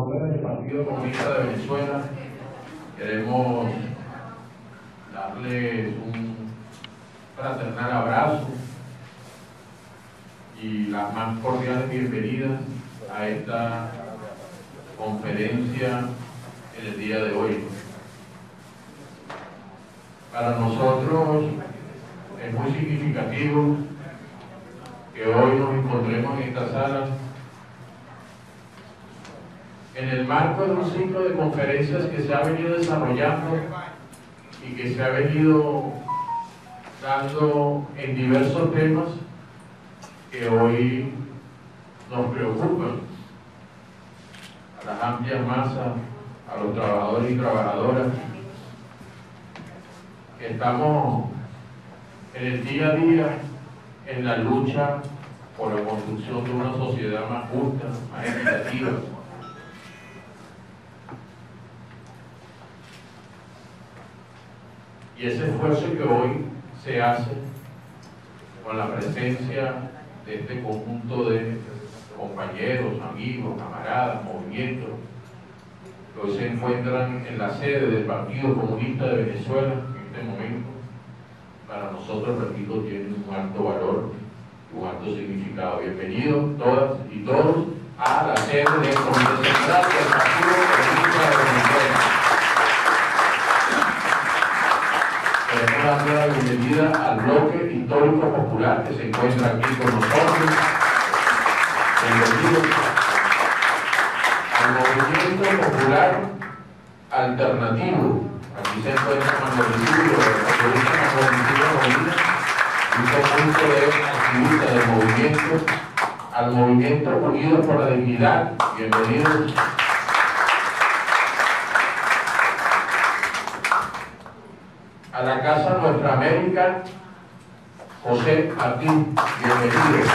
nombre del Partido Comunista de Venezuela, queremos darles un fraternal abrazo y las más cordiales bienvenidas a esta conferencia en el día de hoy. Para nosotros es muy significativo que hoy nos encontremos en esta sala en el marco de un ciclo de conferencias que se ha venido desarrollando y que se ha venido dando en diversos temas que hoy nos preocupan a las amplias masas, a los trabajadores y trabajadoras, que estamos en el día a día en la lucha por la construcción de una sociedad más justa, más equitativa. Y ese esfuerzo que hoy se hace con la presencia de este conjunto de compañeros, amigos, camaradas, movimientos, que hoy se encuentran en la sede del Partido Comunista de Venezuela en este momento, para nosotros, repito, tiene un alto valor y un alto significado. Bienvenidos todas y todos a la sede del Comité Central del Partido Comunista de Venezuela. Queremos darle la bienvenida al bloque histórico popular que se encuentra aquí con nosotros. Bienvenidos al movimiento popular alternativo. Aquí se encuentra Manuel un conjunto de activistas del movimiento, al movimiento Unidos por la Dignidad. Bienvenidos. A la Casa Nuestra América, José Martín, bienvenido.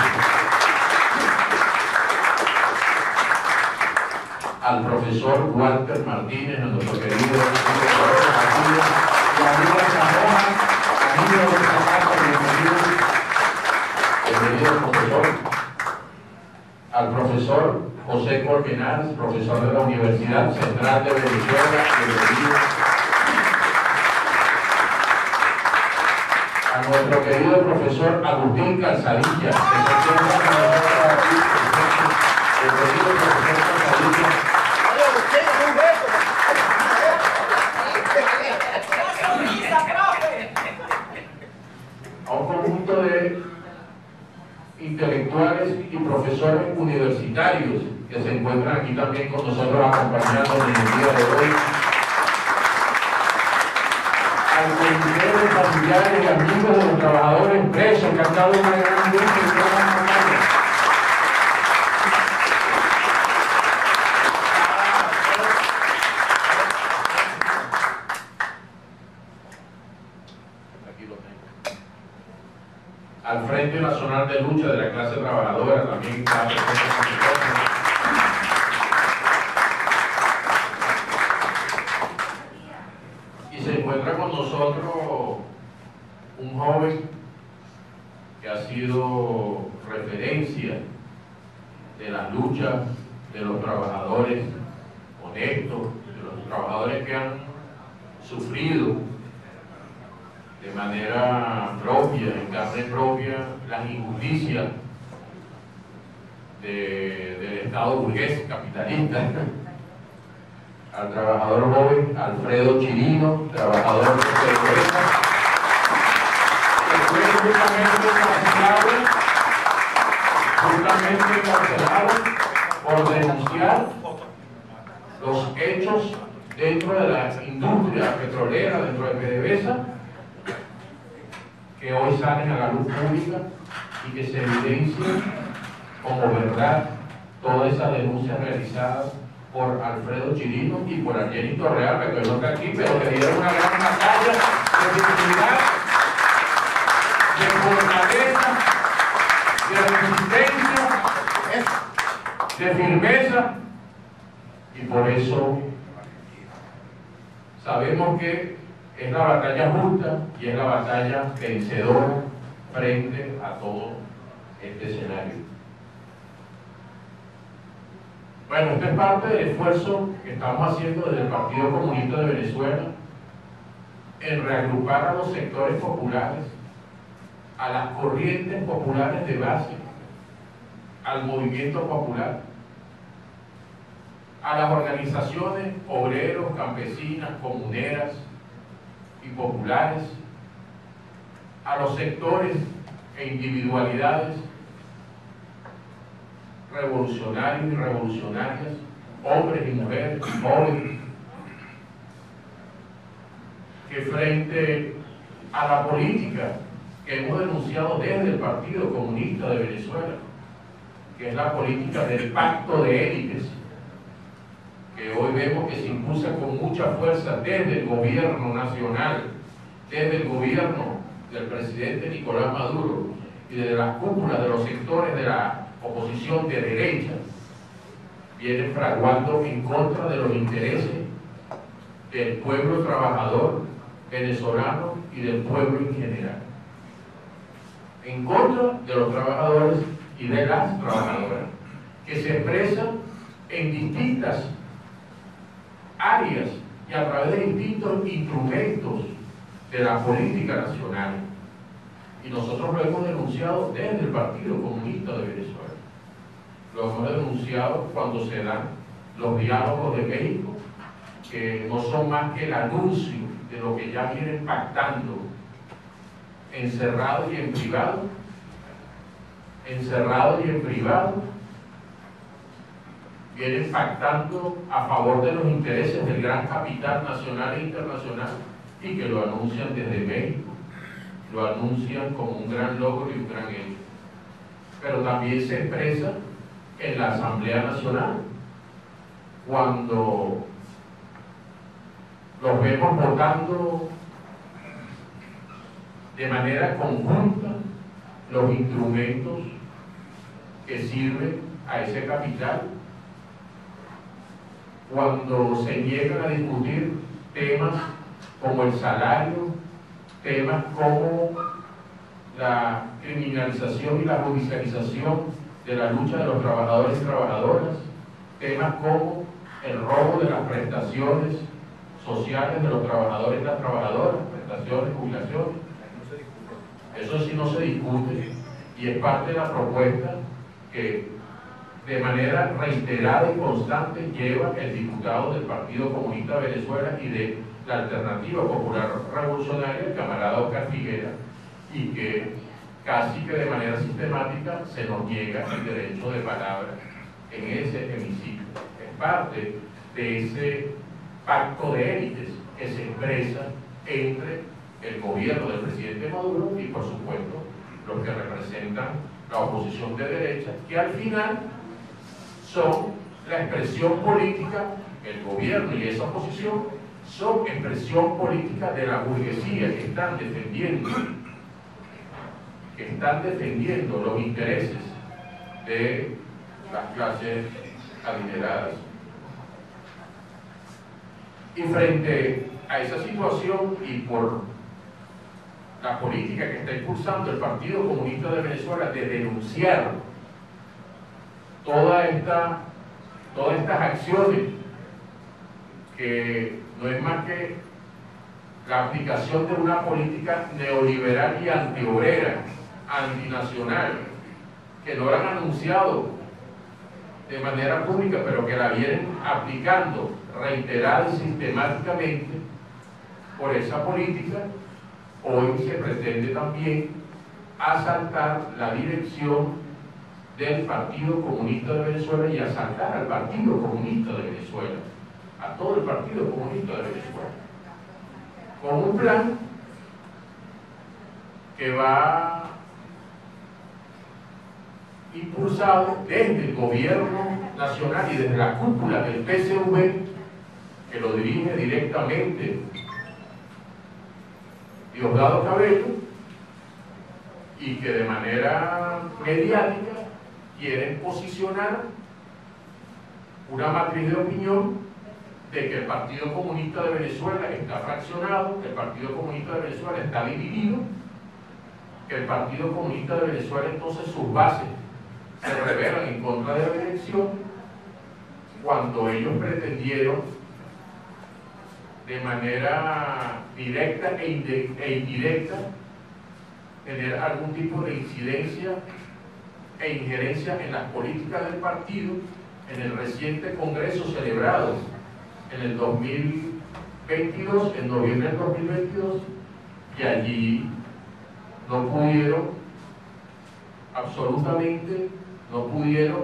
Al profesor Walter Martínez, nuestro querido profesor Martínez, y a Aníbal Zamora, amigos de esta casa, bienvenido profesor. Al profesor José Colmenares, profesor de la Universidad Central de Venezuela, bienvenido. A nuestro querido profesor Agustín Calzadilla, que se encuentra con nosotros aquí, el querido profesor Calzadilla. A un conjunto de intelectuales y profesores universitarios que se encuentran aquí también con nosotros acompañándonos en el día de hoy. Al comité de familiares y amigos de los trabajadores presos que han dado una gran lucha y una gran batalla. Aquí lo tengo. Al Frente Nacional de Lucha de la Clase Trabajadora también está presente con nosotros. Se encuentra con nosotros un joven que ha sido referencia de las luchas de los trabajadores honestos, de los trabajadores que han sufrido de manera propia, en carne propia, las injusticias del Estado burgués capitalista. Al trabajador joven Alfredo Chirino, trabajador de PDVSA, que fue justamente encarcelado por denunciar los hechos dentro de la industria petrolera, dentro de PDVSA, que hoy salen a la luz pública y que se evidencian como verdad todas esas denuncias realizadas por Alfredo Chirino y por Argenito Real, que no está aquí, pero que dieron una gran batalla de dignidad, de fortaleza, de resistencia, de firmeza, y por eso sabemos que es la batalla justa y es la batalla vencedora frente a todo este escenario. Bueno, esto es parte del esfuerzo que estamos haciendo desde el Partido Comunista de Venezuela en reagrupar a los sectores populares, a las corrientes populares de base, al movimiento popular, a las organizaciones obreros, campesinas, comuneras y populares, a los sectores e individualidades revolucionarios y revolucionarias, hombres y mujeres, jóvenes, que frente a la política que hemos denunciado desde el Partido Comunista de Venezuela, que es la política del pacto de élites, que hoy vemos que se impulsa con mucha fuerza desde el gobierno nacional, desde el gobierno del presidente Nicolás Maduro y desde las cúpulas de los sectores de la oposición de derecha, viene fraguando en contra de los intereses del pueblo trabajador venezolano y del pueblo en general, en contra de los trabajadores y de las trabajadoras, que se expresan en distintas áreas y a través de distintos instrumentos de la política nacional. Y nosotros lo hemos denunciado desde el Partido Comunista de Venezuela. Lo hemos denunciado cuando se dan los diálogos de México, que no son más que el anuncio de lo que ya vienen pactando, encerrado y en privado, vienen pactando a favor de los intereses del gran capital nacional e internacional, y que lo anuncian desde México, lo anuncian como un gran logro y un gran hecho. Pero también se expresa en la Asamblea Nacional, cuando los vemos votando de manera conjunta los instrumentos que sirven a ese capital, cuando se niegan a discutir temas como el salario, temas como la criminalización y la judicialización de la lucha de los trabajadores y trabajadoras, temas como el robo de las prestaciones sociales de los trabajadores y las trabajadoras, prestaciones, jubilaciones. Eso sí no se discute, y es parte de la propuesta que de manera reiterada y constante lleva el diputado del Partido Comunista de Venezuela y de la Alternativa Popular Revolucionaria, el camarada Oscar Figuera, y que casi que de manera sistemática se nos niega el derecho de palabra en ese hemiciclo. Es parte de ese pacto de élites que se expresa entre el gobierno del presidente Maduro y, por supuesto, los que representan la oposición de derecha, que al final son la expresión política, el gobierno y esa oposición son expresión política de la burguesía, que están defendiendo los intereses de las clases adineradas. Y frente a esa situación, y por la política que está impulsando el Partido Comunista de Venezuela de denunciar todas estas acciones, que no es más que la aplicación de una política neoliberal y antiobrera, antinacional, que no la han anunciado de manera pública, pero que la vienen aplicando reiterada y sistemáticamente. Por esa política, hoy se pretende también asaltar la dirección del Partido Comunista de Venezuela y asaltar al Partido Comunista de Venezuela, a todo el Partido Comunista de Venezuela, con un plan que va impulsado desde el gobierno nacional y desde la cúpula del PCV, que lo dirige directamente Diosdado Cabello, y que de manera mediática quieren posicionar una matriz de opinión de que el Partido Comunista de Venezuela está fraccionado, que el Partido Comunista de Venezuela está dividido, que el Partido Comunista de Venezuela entonces sus bases se rebelan en contra de la dirección, cuando ellos pretendieron de manera directa e indirecta tener algún tipo de incidencia e injerencia en las políticas del partido en el reciente congreso celebrado en el 2022, en noviembre del 2022, y allí no pudieron, absolutamente no pudieron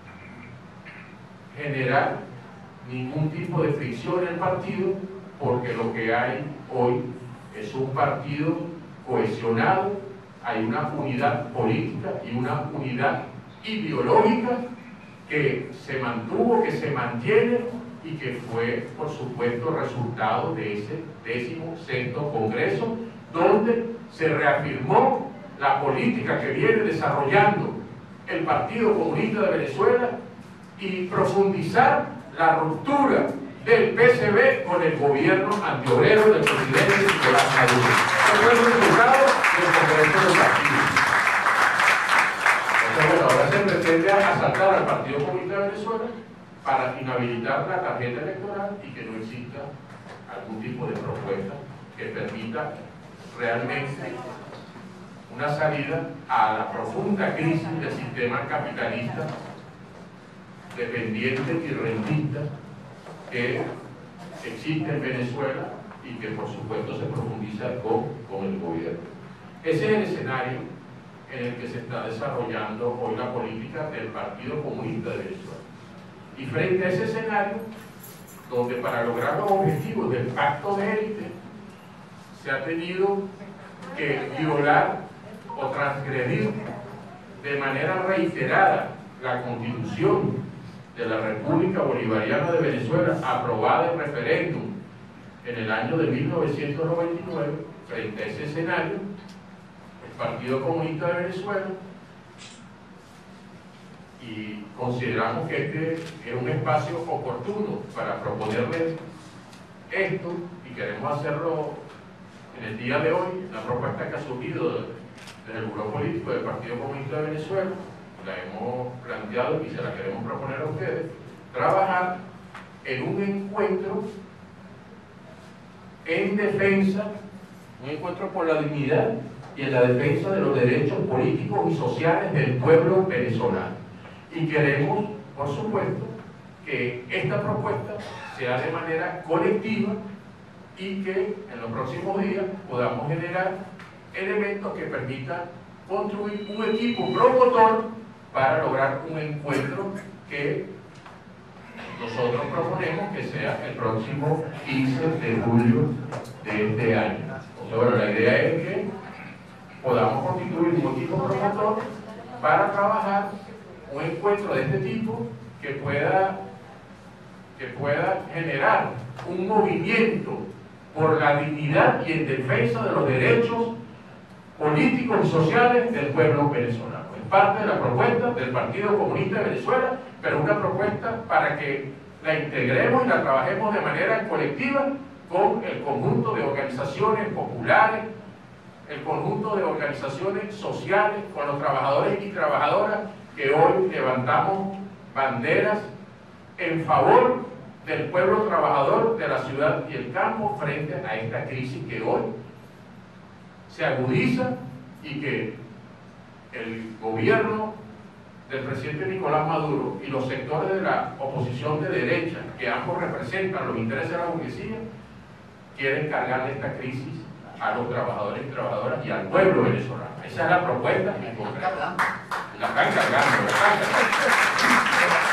generar ningún tipo de fricción en el partido, porque lo que hay hoy es un partido cohesionado, hay una unidad política y una unidad ideológica que se mantuvo, que se mantiene y que fue, por supuesto, resultado de ese 16º Congreso, donde se reafirmó la política que viene desarrollando el Partido Comunista de Venezuela y profundizar la ruptura del PCV con el gobierno antiobrero del presidente Nicolás Maduro. Ese fue el resultado del Congreso del partido. Entonces, bueno, ahora se pretende asaltar al Partido Comunista de Venezuela para inhabilitar la tarjeta electoral y que no exista algún tipo de propuesta que permita realmente una salida a la profunda crisis del sistema capitalista dependiente y rentista que existe en Venezuela y que por supuesto se profundiza con el gobierno. Ese es el escenario en el que se está desarrollando hoy la política del Partido Comunista de Venezuela. Y frente a ese escenario, donde para lograr los objetivos del pacto de élite se ha tenido que violar o transgredir de manera reiterada la Constitución de la República Bolivariana de Venezuela, aprobada en referéndum en el año de 1999, frente a ese escenario, el Partido Comunista de Venezuela, y consideramos que este es un espacio oportuno para proponerles esto, y queremos hacerlo en el día de hoy, la propuesta que ha surgido desde el Buró Político del Partido Comunista de Venezuela, la hemos planteado y se la queremos proponer a ustedes, trabajar en un encuentro en defensa, un encuentro por la dignidad y en la defensa de los derechos políticos y sociales del pueblo venezolano. Y queremos, por supuesto, que esta propuesta sea de manera colectiva y que en los próximos días podamos generar elementos que permitan construir un equipo promotor para lograr un encuentro que nosotros proponemos que sea el próximo 15 de julio de este año. O sea, bueno, la idea es que podamos constituir un equipo promotor para trabajar un encuentro de este tipo que pueda generar un movimiento por la dignidad y en defensa de los derechos políticos y sociales del pueblo venezolano. Es parte de la propuesta del Partido Comunista de Venezuela, pero una propuesta para que la integremos y la trabajemos de manera colectiva con el conjunto de organizaciones populares, el conjunto de organizaciones sociales, con los trabajadores y trabajadoras que hoy levantamos banderas en favor del pueblo trabajador de la ciudad y el campo frente a esta crisis que hoy se agudiza y que el gobierno del presidente Nicolás Maduro y los sectores de la oposición de derecha, que ambos representan los intereses de la burguesía, quieren cargarle esta crisis a los trabajadores y trabajadoras y al pueblo venezolano. Esa es la propuesta en concreto. La están cargando, la están cargando.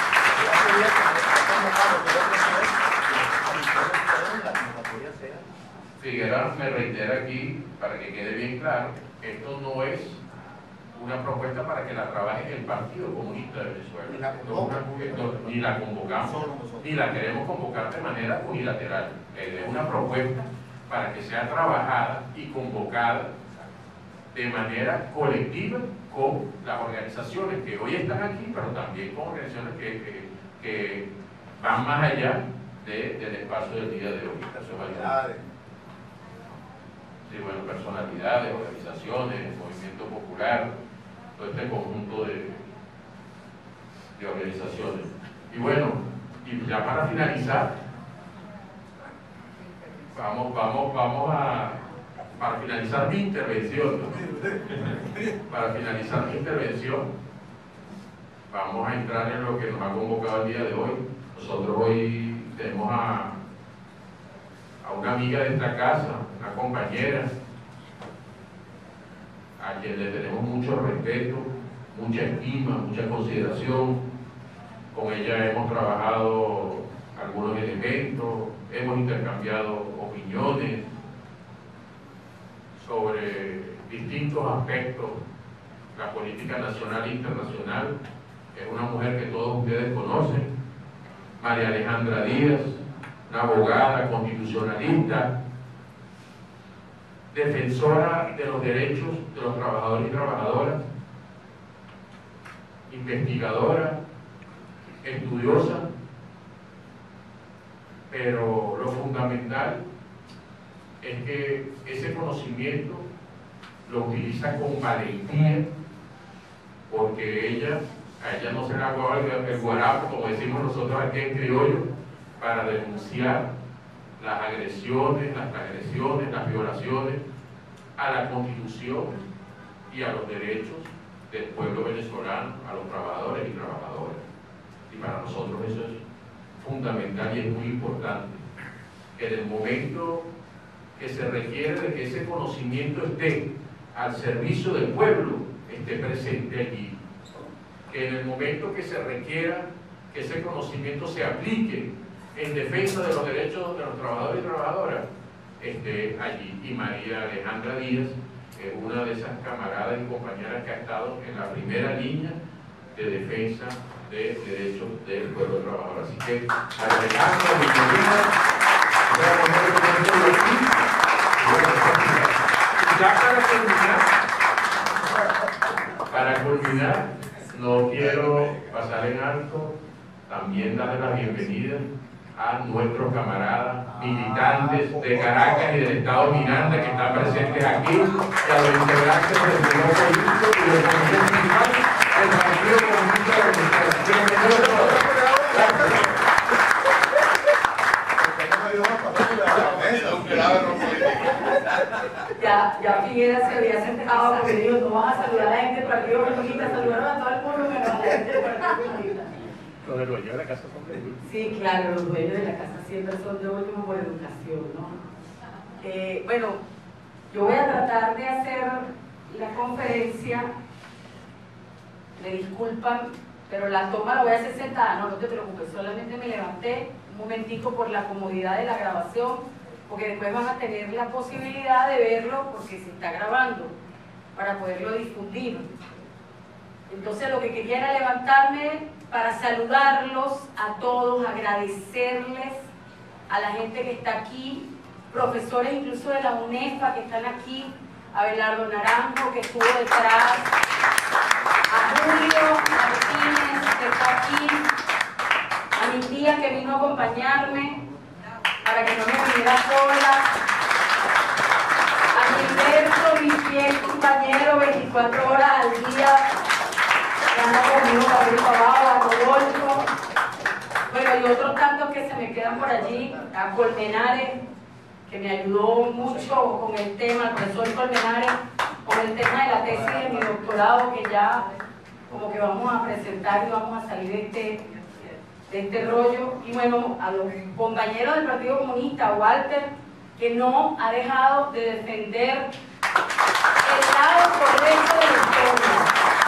Figueroa me reitera aquí, para que quede bien claro, esto no es una propuesta para que la trabaje el Partido Comunista de Venezuela. Ni la convocamos, ni la queremos convocar de manera unilateral. Es una propuesta para que sea trabajada y convocada de manera colectiva con las organizaciones que hoy están aquí, pero también con organizaciones que van más allá del espacio del día de hoy. Sí, bueno, personalidades, organizaciones, movimiento popular, todo este conjunto de organizaciones. Y bueno, Y ya para finalizar, para finalizar mi intervención, para finalizar mi intervención, vamos a entrar en lo que nos ha convocado el día de hoy. Nosotros hoy tenemos a una amiga de esta casa, una compañera, a quien le tenemos mucho respeto, mucha estima, mucha consideración. Con ella hemos trabajado algunos elementos, hemos intercambiado opiniones sobre distintos aspectos de la política nacional e internacional. Es una mujer que todos ustedes conocen, María Alejandra Díaz, una abogada constitucionalista, defensora de los derechos de los trabajadores y trabajadoras, investigadora, estudiosa, pero lo fundamental es que ese conocimiento lo utiliza con valentía, porque a ella no se le aguaba el guarapo, como decimos nosotros aquí en criollo, para denunciar las agresiones, las transgresiones, las violaciones a la Constitución y a los derechos del pueblo venezolano, a los trabajadores y trabajadoras. Y para nosotros eso es fundamental y es muy importante, que en el momento que se requiere de que ese conocimiento esté al servicio del pueblo, esté presente allí. Que en el momento que se requiera que ese conocimiento se aplique en defensa de los derechos de los trabajadores y trabajadoras, esté allí. Y María Alejandra Díaz es una de esas camaradas y compañeras que ha estado en la primera línea de defensa de derechos del pueblo trabajador. Así que, María Alejandra, bienvenida. Ya para culminar, no quiero pasar en alto, también darle la bienvenida a nuestros camaradas militantes de Caracas y del Estado Miranda que están presentes aquí, y a los integrantes del Grupo Político y del Comité Municipal del Partido Comunista Venezolano. Bienvenidos todos. Ya Figuera se había sentado porque dijo, no vas a saludar a la gente del Partido Comunista, saludaron a todo el mundo menos a la gente del Partido Comunista. Los dueños de la casa son de último. Sí, claro, los dueños de la casa siempre son de último por educación, ¿no? Bueno, yo voy a tratar de hacer la conferencia, me disculpan, pero la toma la voy a hacer sentada, no te preocupes, solamente me levanté un momentico por la comodidad de la grabación, porque después van a tener la posibilidad de verlo porque se está grabando, para poderlo difundir. Entonces lo que quería era levantarme para saludarlos a todos, agradecerles a la gente que está aquí, profesores incluso de la UNEFA que están aquí, a Belardo Naranjo que estuvo detrás, a Julio Martínez que está aquí, a mi tía que vino a acompañarme para que no me viniera sola, a Gilberto, mi fiel compañero, 24 horas al día, que anda conmigo para arriba y para abajo, a Rodolfo, bueno, y otros tantos que se me quedan por allí, a Colmenares, que me ayudó mucho con el tema, el profesor Colmenares, con el tema de la tesis de mi doctorado, que ya como que vamos a presentar y vamos a salir de este rollo. Y bueno, a los compañeros del Partido Comunista, Walter, que no ha dejado de defender el lado correcto de la historia.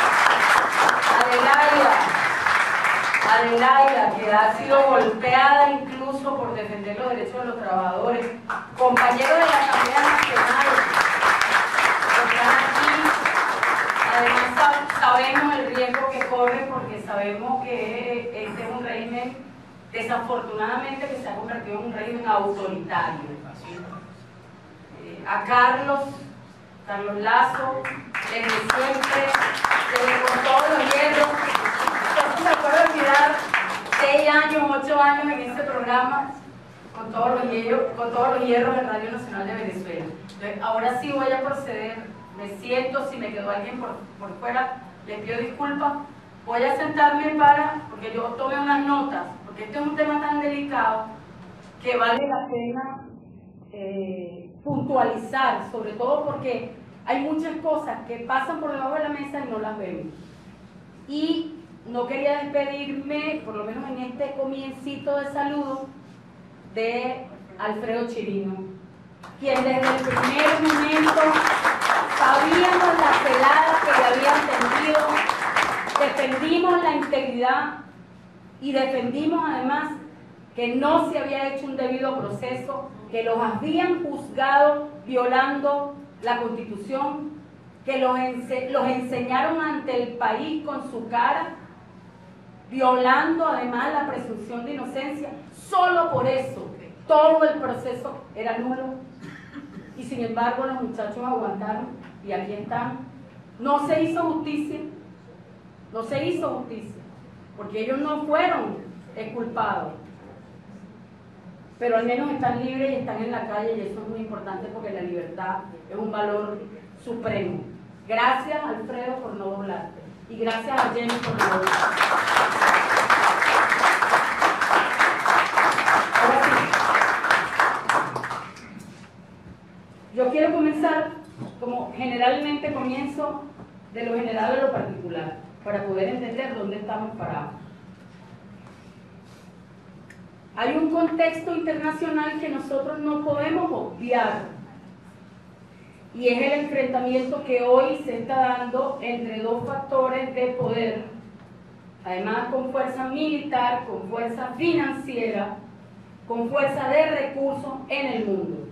Adelaida, que ha sido golpeada incluso por defender los derechos de los trabajadores, compañeros de la Asamblea Nacional, que están aquí. Además sabemos el riesgo que corre porque sabemos que este es un régimen, desafortunadamente, que se ha convertido en un régimen autoritario. A Carlos Lazo, desde siempre, con todos los hierros. No me acuerdo de mirar 6 años, 8 años en este programa, con todos los hierros de Radio Nacional de Venezuela. Entonces, ahora sí voy a proceder, me siento, si me quedó alguien por fuera, les pido disculpas. Voy a sentarme porque yo tomé unas notas, porque este es un tema tan delicado que vale la pena puntualizar, sobre todo porque hay muchas cosas que pasan por debajo de la mesa y no las vemos. Y no quería despedirme, por lo menos en este comiencito de saludo, de Alfredo Chirino, quien desde el primer momento sabíamos la celada que le habían tendido, defendimos la integridad y defendimos además que no se había hecho un debido proceso, que los habían juzgado violando la Constitución, que los enseñaron ante el país con su cara, violando además la presunción de inocencia. Solo por eso todo el proceso era nulo y sin embargo los muchachos aguantaron y aquí están. No se hizo justicia, no se hizo justicia, porque ellos no fueron exculpados, pero al menos están libres y están en la calle, y eso es muy importante porque la libertad es un valor supremo. Gracias, Alfredo, por no doblarte, y gracias a Jenny por no doblarte. Ahora sí, yo quiero comenzar como generalmente comienzo, de lo general a lo particular, para poder entender dónde estamos parados. Hay un contexto internacional que nosotros no podemos obviar, y es el enfrentamiento que hoy se está dando entre dos factores de poder, además con fuerza militar, con fuerza financiera, con fuerza de recursos en el mundo.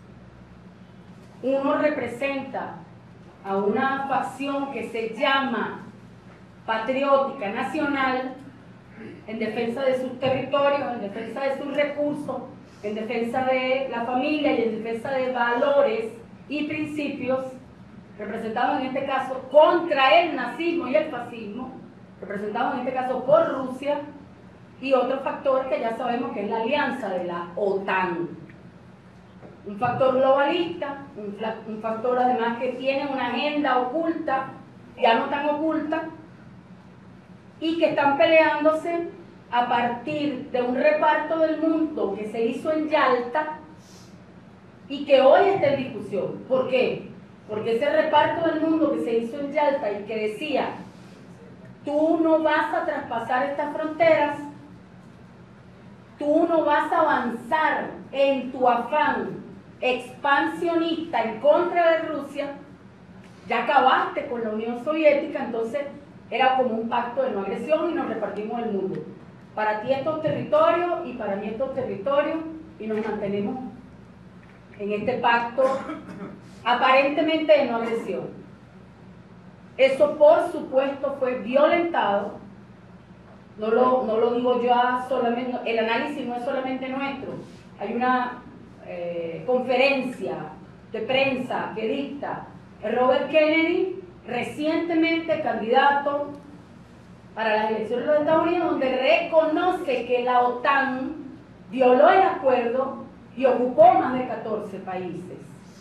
Uno representa a una facción que se llama patriótica nacional, en defensa de sus territorios, en defensa de sus recursos, en defensa de la familia y en defensa de valores y principios, representados en este caso contra el nazismo y el fascismo, representados en este caso por Rusia, y otro factor que ya sabemos que es la alianza de la OTAN. Un factor globalista, un factor además que tiene una agenda oculta, ya no tan oculta, y que están peleándose a partir de un reparto del mundo que se hizo en Yalta y que hoy está en discusión. ¿Por qué? Porque ese reparto del mundo que se hizo en Yalta y que decía: tú no vas a traspasar estas fronteras, tú no vas a avanzar en tu afán expansionista en contra de Rusia, ya acabaste con la Unión Soviética, entonces era como un pacto de no agresión y nos repartimos el mundo. Para ti estos territorios y para mí estos territorios, y nos mantenemos en este pacto aparentemente de no agresión. Eso por supuesto fue violentado, no lo digo yo solamente, el análisis no es solamente nuestro, hay una conferencia de prensa que dicta Robert Kennedy, recientemente candidato para las elecciones de los Estados Unidos, donde reconoce que la OTAN violó el acuerdo y ocupó más de 14 países,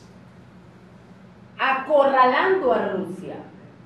acorralando a Rusia.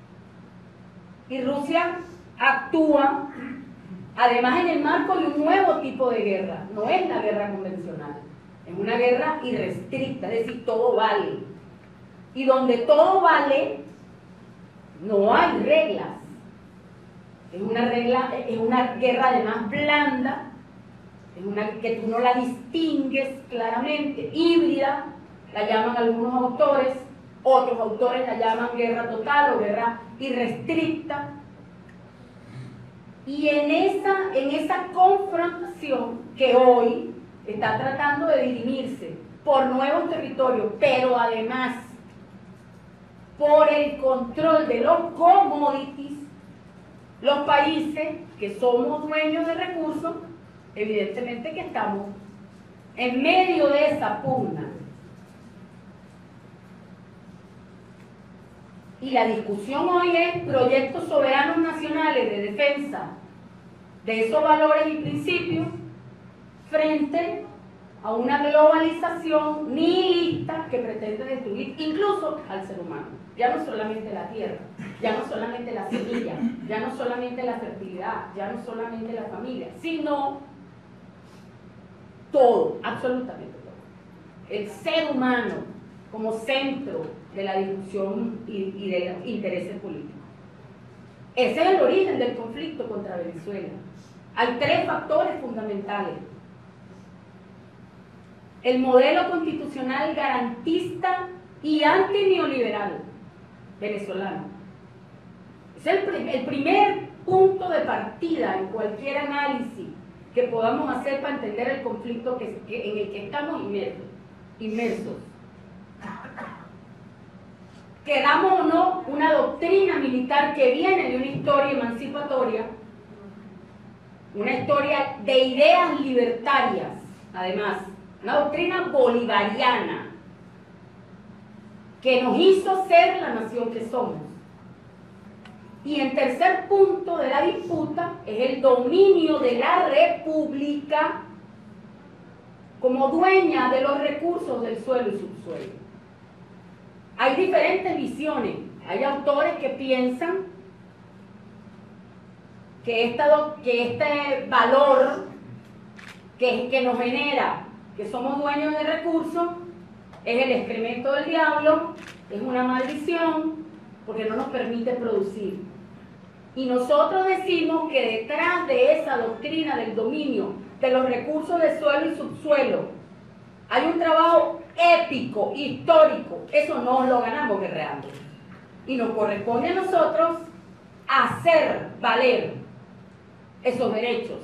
Y Rusia actúa además en el marco de un nuevo tipo de guerra, no es la guerra convencional, es una guerra irrestricta, es decir, todo vale. Y donde todo vale, no hay reglas. Es una guerra además blanda, es una que tú no la distingues claramente, híbrida, la llaman algunos autores, otros autores la llaman guerra total o guerra irrestricta. Y en esa confrontación que hoy está tratando de dirimirse por nuevos territorios, pero además por el control de los commodities, los países que somos dueños de recursos, evidentemente que estamos en medio de esa pugna. Y la discusión hoy es proyectos soberanos nacionales de defensa de esos valores y principios frente a una globalización nihilista que pretende destruir incluso al ser humano. Ya no solamente la tierra, ya no solamente la semilla, ya no solamente la fertilidad, ya no solamente la familia, sino todo, absolutamente todo. El ser humano como centro de la discusión y de los intereses políticos. Ese es el origen del conflicto contra Venezuela. Hay tres factores fundamentales. El modelo constitucional garantista y antineoliberal venezolano. Es el primer punto de partida en cualquier análisis que podamos hacer para entender el conflicto en el que estamos inmersos. Queramos o no, una doctrina militar que viene de una historia emancipatoria, una historia de ideas libertarias, además, una doctrina bolivariana que nos hizo ser la nación que somos. Y en tercer punto de la disputa es el dominio de la República como dueña de los recursos del suelo y subsuelo. Hay diferentes visiones. Hay autores que piensan que este valor que nos genera, que somos dueños de recursos, es el excremento del diablo, es una maldición, porque no nos permite producir. Y nosotros decimos que detrás de esa doctrina del dominio de los recursos de suelo y subsuelo hay un trabajo épico, histórico. Eso no lo ganamos guerreando. Y nos corresponde a nosotros hacer valer esos derechos.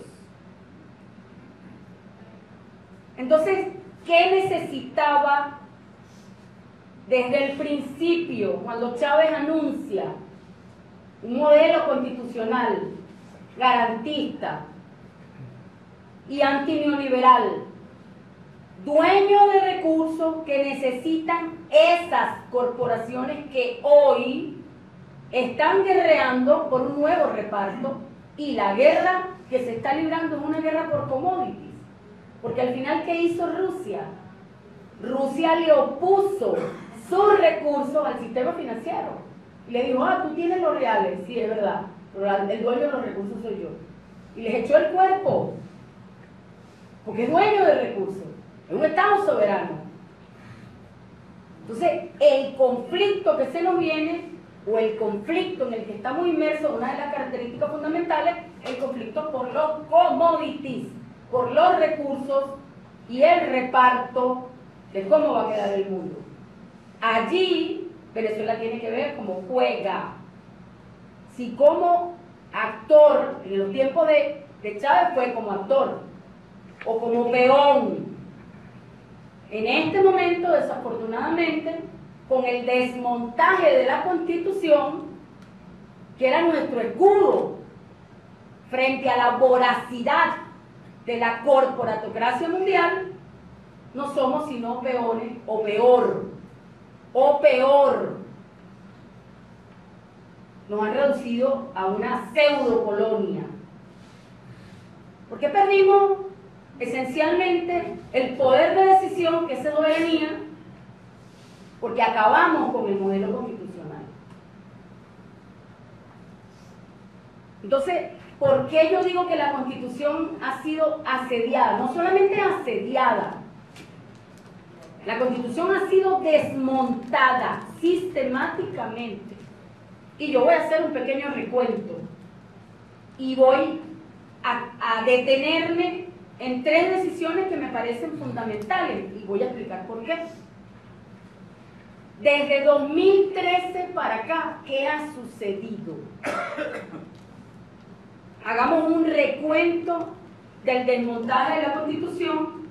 Entonces, ¿qué necesitaba desde el principio, cuando Chávez anuncia un modelo constitucional garantista y antineoliberal, dueño de recursos que necesitan esas corporaciones que hoy están guerreando por un nuevo reparto, y la guerra que se está librando es una guerra por commodities? Porque al final, ¿qué hizo Rusia? Rusia le opuso sus recursos al sistema financiero. Y le dijo, tú tienes los reales, sí, es verdad, pero el dueño de los recursos soy yo. Y les echó el cuerpo, porque es dueño de recursos, es un Estado soberano. Entonces, el conflicto que se nos viene, o el conflicto en el que estamos inmersos, una de las características fundamentales, el conflicto por los commodities, por los recursos y el reparto de cómo va a quedar el mundo. Allí Venezuela tiene que ver cómo juega. Si como actor, en los tiempos de Chávez fue como actor, o como peón. En este momento, desafortunadamente, con el desmontaje de la Constitución, que era nuestro escudo frente a la voracidad de la corporatocracia mundial, no somos sino peones, o peor. Nos han reducido a una pseudo colonia. Porque perdimos esencialmente el poder de decisión, que es soberanía, porque acabamos con el modelo constitucional. Entonces, ¿por qué yo digo que la Constitución ha sido asediada? No solamente asediada, la Constitución ha sido desmontada sistemáticamente. Y yo voy a hacer un pequeño recuento y voy a detenerme en tres decisiones que me parecen fundamentales, y voy a explicar por qué. Desde 2013 para acá, ¿qué ha sucedido? Hagamos un recuento del desmontaje de la Constitución.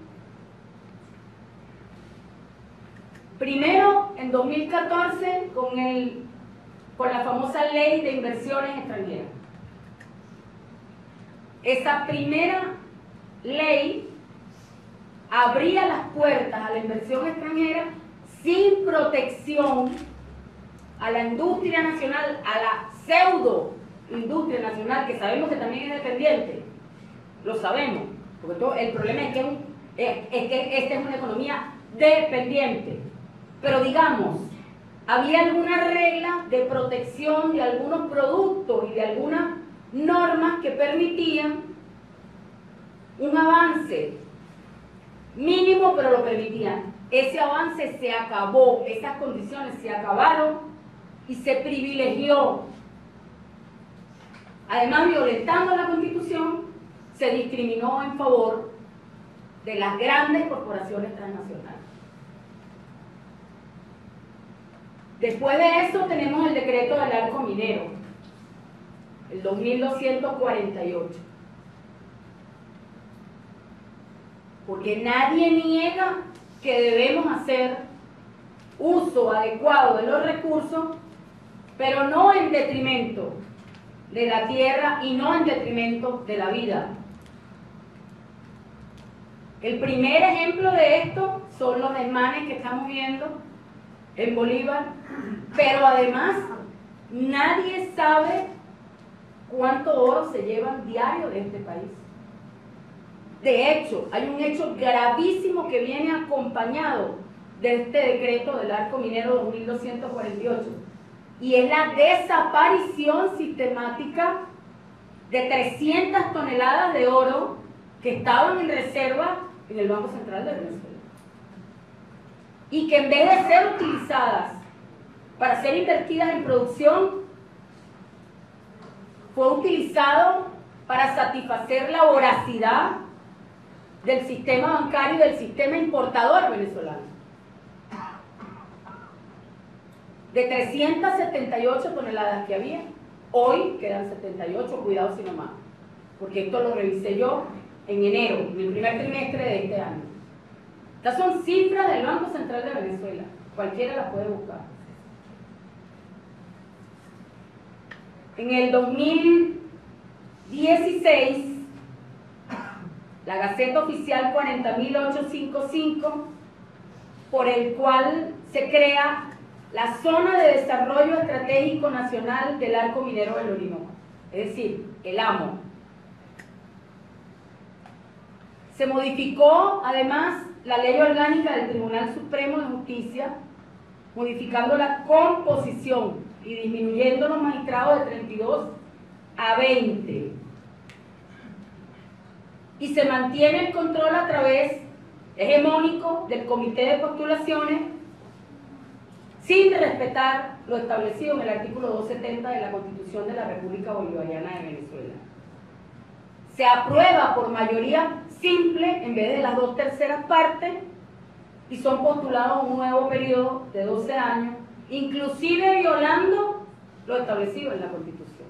Primero, en 2014, con la famosa Ley de Inversiones Extranjeras. Esa primera ley abría las puertas a la inversión extranjera sin protección a la industria nacional, a la pseudo industria nacional, que sabemos que también es dependiente. Lo sabemos, porque el problema es que esta es una economía dependiente. Pero digamos, había alguna regla de protección de algunos productos y de algunas normas que permitían un avance mínimo, pero lo permitían. Ese avance se acabó, esas condiciones se acabaron y se privilegió. Además, violentando la Constitución, se discriminó en favor de las grandes corporaciones transnacionales. Después de eso tenemos el decreto del arco minero, el 2248. Porque nadie niega que debemos hacer uso adecuado de los recursos, pero no en detrimento de la tierra y no en detrimento de la vida. El primer ejemplo de esto son los desmanes que estamos viendo en Bolívar, pero además nadie sabe cuánto oro se llevan diario de este país. De hecho, hay un hecho gravísimo que viene acompañado de este decreto del arco minero 2248 y es la desaparición sistemática de 300 toneladas de oro que estaban en reserva en el Banco Central de Venezuela y que en vez de ser utilizadas para ser invertidas en producción, fue utilizado para satisfacer la voracidad del sistema bancario y del sistema importador venezolano. De 378 toneladas que había, hoy quedan 78, cuidado si no más, porque esto lo revisé yo en enero, en el primer trimestre de este año. Estas son cifras del Banco Central de Venezuela, cualquiera las puede buscar. En el 2016, la Gaceta Oficial 40.855, por el cual se crea la Zona de Desarrollo Estratégico Nacional del Arco Minero del Orinoco, es decir, el AMO. Se modificó además la Ley Orgánica del Tribunal Supremo de Justicia, modificando la composición y disminuyendo los magistrados de 32 a 20. Y se mantiene el control a través hegemónico del Comité de Postulaciones, sin respetar lo establecido en el artículo 270 de la Constitución de la República Bolivariana de Venezuela. Se aprueba por mayoría simple en vez de las 2/3 partes y son postulados a un nuevo periodo de 12 años, inclusive violando lo establecido en la Constitución.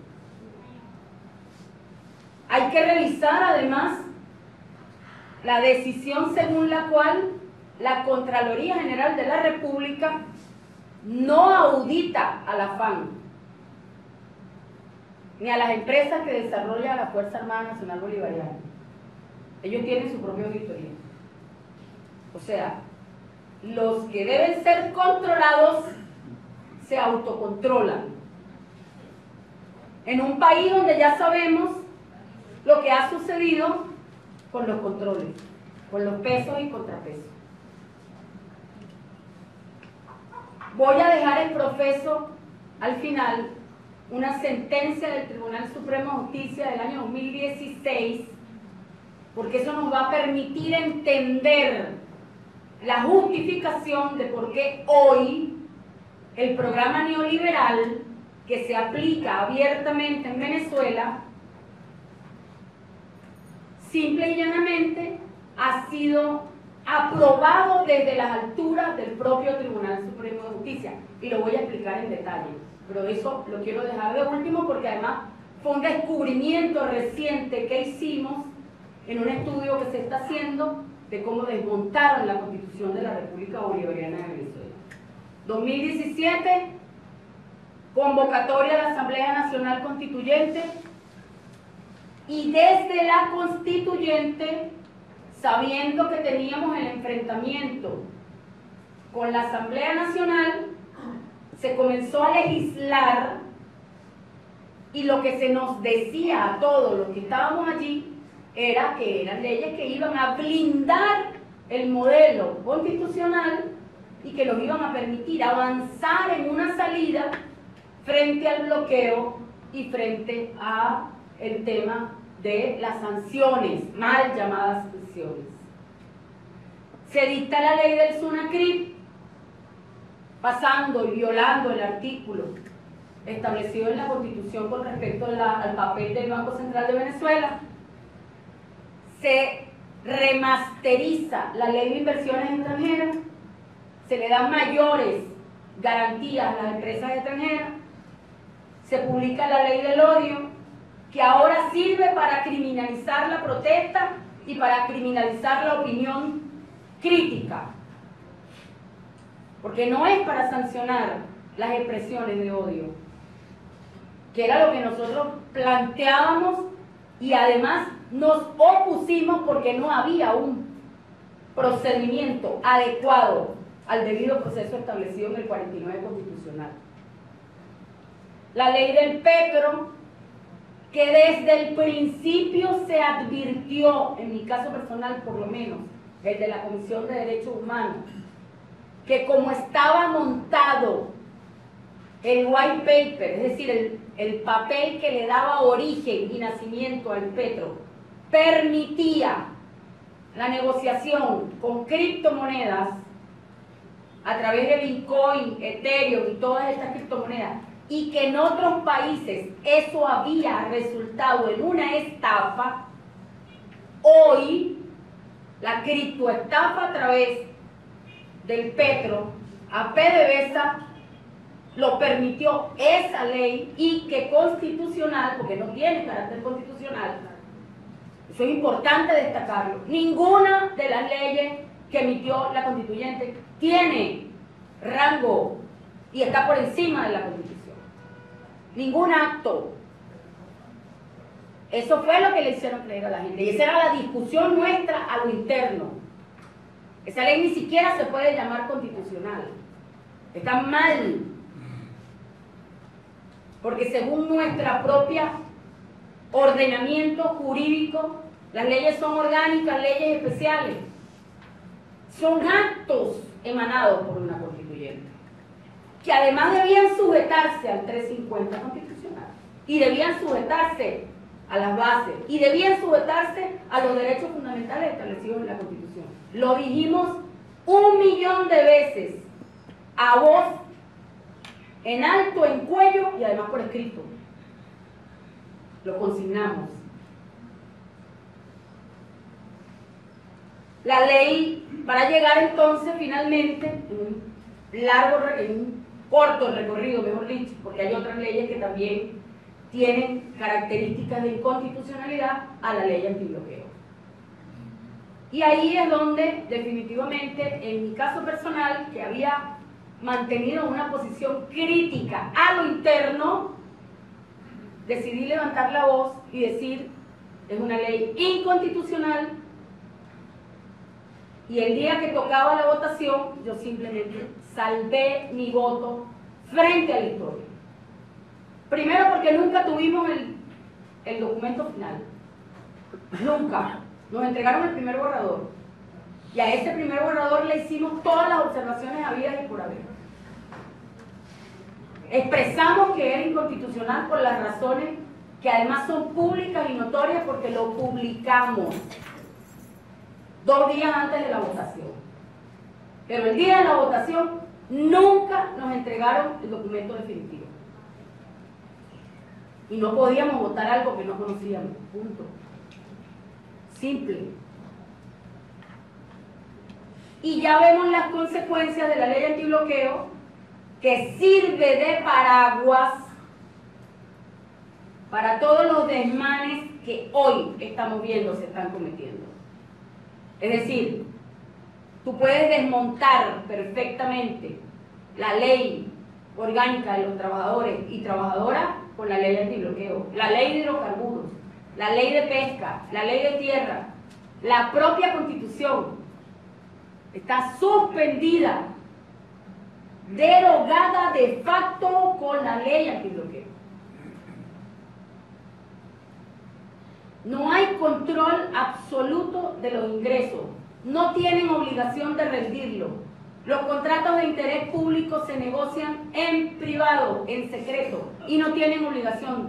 Hay que revisar además la decisión según la cual la Contraloría General de la República no audita a la FAN ni a las empresas que desarrolla la Fuerza Armada Nacional Bolivariana. Ellos tienen su propia auditoría. O sea, los que deben ser controlados se autocontrolan. En un país donde ya sabemos lo que ha sucedido con los controles, con los pesos y contrapesos. Voy a dejar el profeso al final una sentencia del Tribunal Supremo de Justicia del año 2016, porque eso nos va a permitir entender la justificación de por qué hoy el programa neoliberal que se aplica abiertamente en Venezuela simple y llanamente ha sido aprobado desde las alturas del propio Tribunal Supremo de Justicia, y lo voy a explicar en detalle, pero eso lo quiero dejar de último porque además fue un descubrimiento reciente que hicimos en un estudio que se está haciendo de cómo desmontaron la Constitución de la República Bolivariana de Venezuela. 2017, convocatoria a la Asamblea Nacional Constituyente, y desde la Constituyente, sabiendo que teníamos el enfrentamiento con la Asamblea Nacional, se comenzó a legislar, y lo que se nos decía a todos los que estábamos allí era que eran leyes que iban a blindar el modelo constitucional y que nos iban a permitir avanzar en una salida frente al bloqueo y frente a el tema de las sanciones, mal llamadas sanciones. se dicta la ley del SUNACRIP, pasando y violando el artículo establecido en la Constitución con respecto al papel del Banco Central de Venezuela. Se remasteriza la ley de inversiones extranjeras, se le dan mayores garantías a las empresas extranjeras, se publica la ley del odio, que ahora sirve para criminalizar la protesta y para criminalizar la opinión crítica, porque no es para sancionar las expresiones de odio, que era lo que nosotros planteábamos, y además nos opusimos porque no había un procedimiento adecuado al debido proceso establecido en el 49 constitucional. La ley del petro, que desde el principio se advirtió, en mi caso personal por lo menos, el de la Comisión de Derechos Humanos, que como estaba montado el white paper, es decir, el papel que le daba origen y nacimiento al petro, permitía la negociación con criptomonedas a través de Bitcoin, Ethereum y todas estas criptomonedas, y que en otros países eso había resultado en una estafa, hoy la criptoestafa a través del petro a PDVSA lo permitió esa ley, y que constitucional, porque no tiene carácter constitucional, eso es importante destacarlo, ninguna de las leyes que emitió la constituyente tiene rango y está por encima de la Constitución. Ningún acto. Eso fue lo que le hicieron creer a la gente, y esa era la discusión nuestra a lo interno. Esa ley ni siquiera se puede llamar constitucional, está mal, porque según nuestra propia ordenamiento jurídico, las leyes son orgánicas, leyes especiales, son actos emanados por una constituyente, que además debían sujetarse al 350 constitucional, y debían sujetarse a las bases, y debían sujetarse a los derechos fundamentales establecidos en la Constitución. Lo dijimos 1.000.000 de veces, a voz, en alto, en cuello, y además por escrito. Lo consignamos. La ley, para llegar entonces finalmente, en un corto recorrido, mejor dicho, porque hay otras leyes que también tienen características de inconstitucionalidad, a la ley antibloqueo. Y ahí es donde definitivamente, en mi caso personal, que había mantenido una posición crítica a lo interno, decidí levantar la voz y decir, es una ley inconstitucional, y el día que tocaba la votación, yo simplemente salvé mi voto frente a la historia. Primero porque nunca tuvimos el documento final. Nunca. Nos entregaron el primer borrador. Y a ese primer borrador le hicimos todas las observaciones habidas y por haber. Expresamos que era inconstitucional por las razones que además son públicas y notorias, porque lo publicamos 2 días antes de la votación. Pero el día de la votación nunca nos entregaron el documento definitivo. Y no podíamos votar algo que no conocíamos. Punto. Simple. Y ya vemos las consecuencias de la ley antibloqueo, que sirve de paraguas para todos los desmanes que hoy estamos viendo se están cometiendo. Es decir, tú puedes desmontar perfectamente la ley orgánica de los trabajadores y trabajadoras con la ley antibloqueo, la ley de hidrocarburos, la ley de pesca, la ley de tierra, la propia Constitución está suspendida, derogada de facto con la ley antibloqueo. No hay control absoluto de los ingresos, no tienen obligación de rendirlo. Los contratos de interés público se negocian en privado, en secreto, y no tienen obligación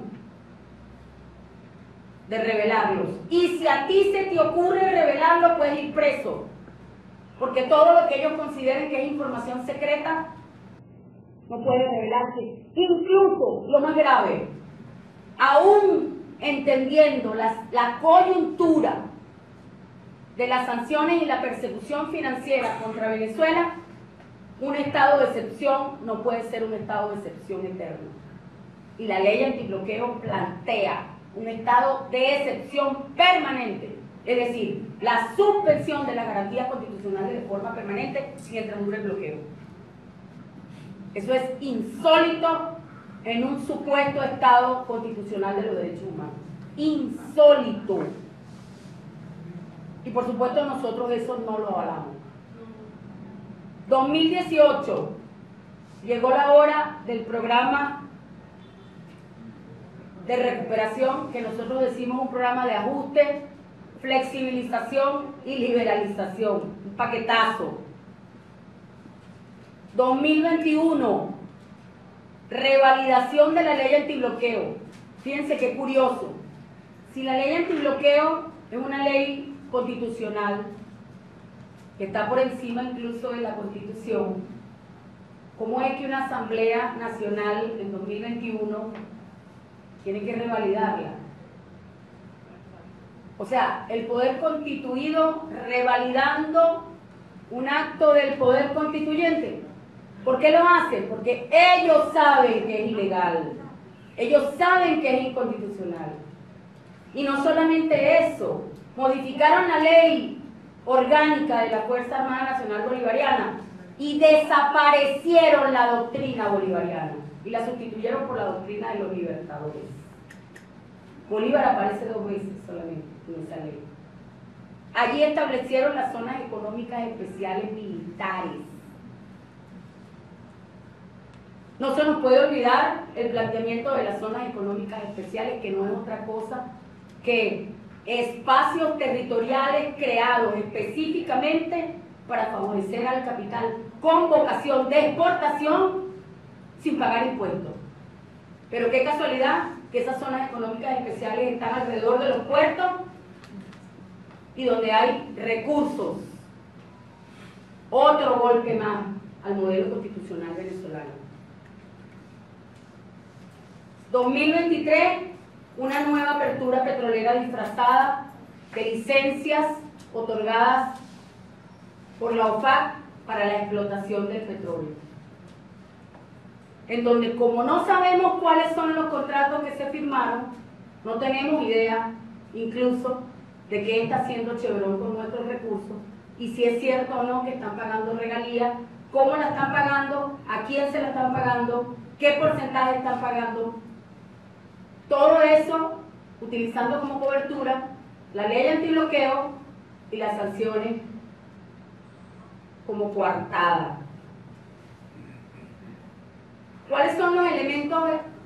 de revelarlos. Y si a ti se te ocurre revelarlo, puedes ir preso. porque todo lo que ellos consideren que es información secreta no puede revelarse. Incluso, lo más grave, aún entendiendo la coyuntura de las sanciones y la persecución financiera contra Venezuela, un estado de excepción no puede ser un estado de excepción eterno. Y la ley antibloqueo plantea un estado de excepción permanente, es decir, la suspensión de las garantías constitucionales de forma permanente mientras dure el bloqueo. Eso es insólito en un supuesto estado constitucional de los derechos humanos. Insólito. Y por supuesto nosotros eso no lo avalamos. 2018, llegó la hora del programa de recuperación, que nosotros decimos un programa de ajuste, flexibilización y liberalización, un paquetazo. 2021, revalidación de la ley antibloqueo. Fíjense qué curioso. Si la ley antibloqueo es una ley constitucional, que está por encima incluso de la Constitución, ¿cómo es que una Asamblea Nacional en 2021 tiene que revalidarla? O sea, el poder constituido revalidando un acto del poder constituyente. ¿Por qué lo hacen? Porque ellos saben que es ilegal, ellos saben que es inconstitucional. Y no solamente eso, modificaron la ley orgánica de la Fuerza Armada Nacional Bolivariana y desaparecieron la doctrina bolivariana y la sustituyeron por la doctrina de los libertadores. Bolívar aparece 2 veces solamente en esa ley. Allí establecieron las zonas económicas especiales militares. No se nos puede olvidar el planteamiento de las zonas económicas especiales, que no es otra cosa que espacios territoriales creados específicamente para favorecer al capital con vocación de exportación sin pagar impuestos. Pero qué casualidad que esas zonas económicas especiales están alrededor de los puertos y donde hay recursos. Otro golpe más al modelo constitucional venezolano. 2023, una nueva apertura petrolera disfrazada de licencias otorgadas por la OFAC para la explotación del petróleo, en donde, como no sabemos cuáles son los contratos que se firmaron, no tenemos idea incluso de qué está haciendo Chevron con nuestros recursos y si es cierto o no que están pagando regalías, cómo la están pagando, a quién se la están pagando, qué porcentaje están pagando. Todo eso utilizando como cobertura la ley antibloqueo y las sanciones como coartada. ¿Cuáles son los elementos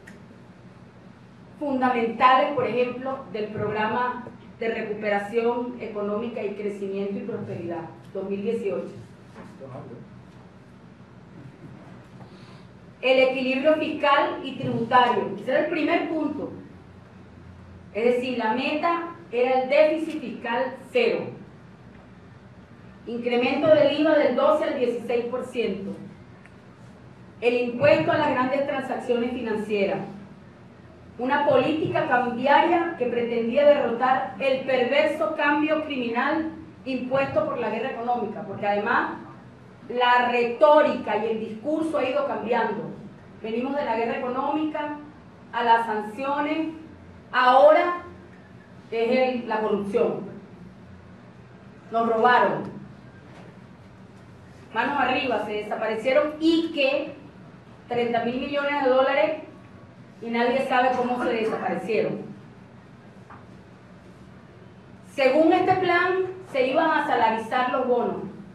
fundamentales, por ejemplo, del programa de recuperación económica y crecimiento y prosperidad 2018? El equilibrio fiscal y tributario. Ese era el primer punto. Es decir, la meta era el déficit fiscal cero. Incremento del IVA del 12 al 16%. El impuesto a las grandes transacciones financieras. Una política cambiaria que pretendía derrotar el perverso cambio criminal impuesto por la guerra económica, porque además la retórica y el discurso ha ido cambiando. Venimos de la guerra económica a las sanciones, ahora es la corrupción. Nos robaron. Manos arriba, se desaparecieron y que 30.000 millones de dólares y nadie sabe cómo se desaparecieron. Según este plan, se iban a salarizar los bonos.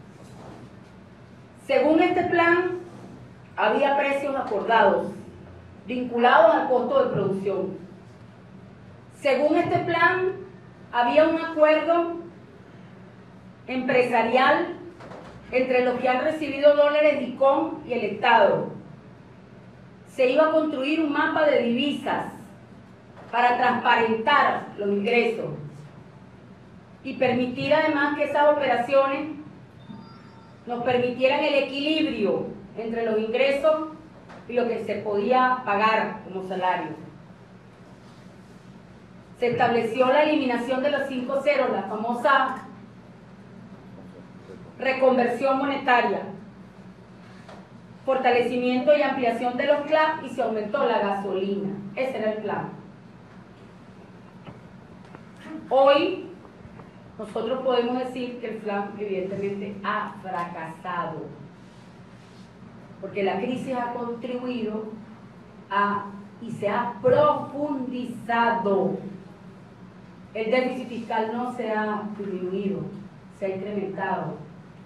Según este plan, había precios acordados, vinculados al costo de producción. Según este plan, había un acuerdo empresarial entre los que han recibido dólares DICOM y el Estado. Se iba a construir un mapa de divisas para transparentar los ingresos y permitir además que esas operaciones nos permitieran el equilibrio entre los ingresos y lo que se podía pagar como salario. Se estableció la eliminación de los 5 ceros, la famosa reconversión monetaria, fortalecimiento y ampliación de los CLAP y se aumentó la gasolina. Ese era el plan. Hoy nosotros podemos decir que el plan evidentemente ha fracasado, porque la crisis ha contribuido y se ha profundizado. El déficit fiscal no se ha disminuido, se ha incrementado.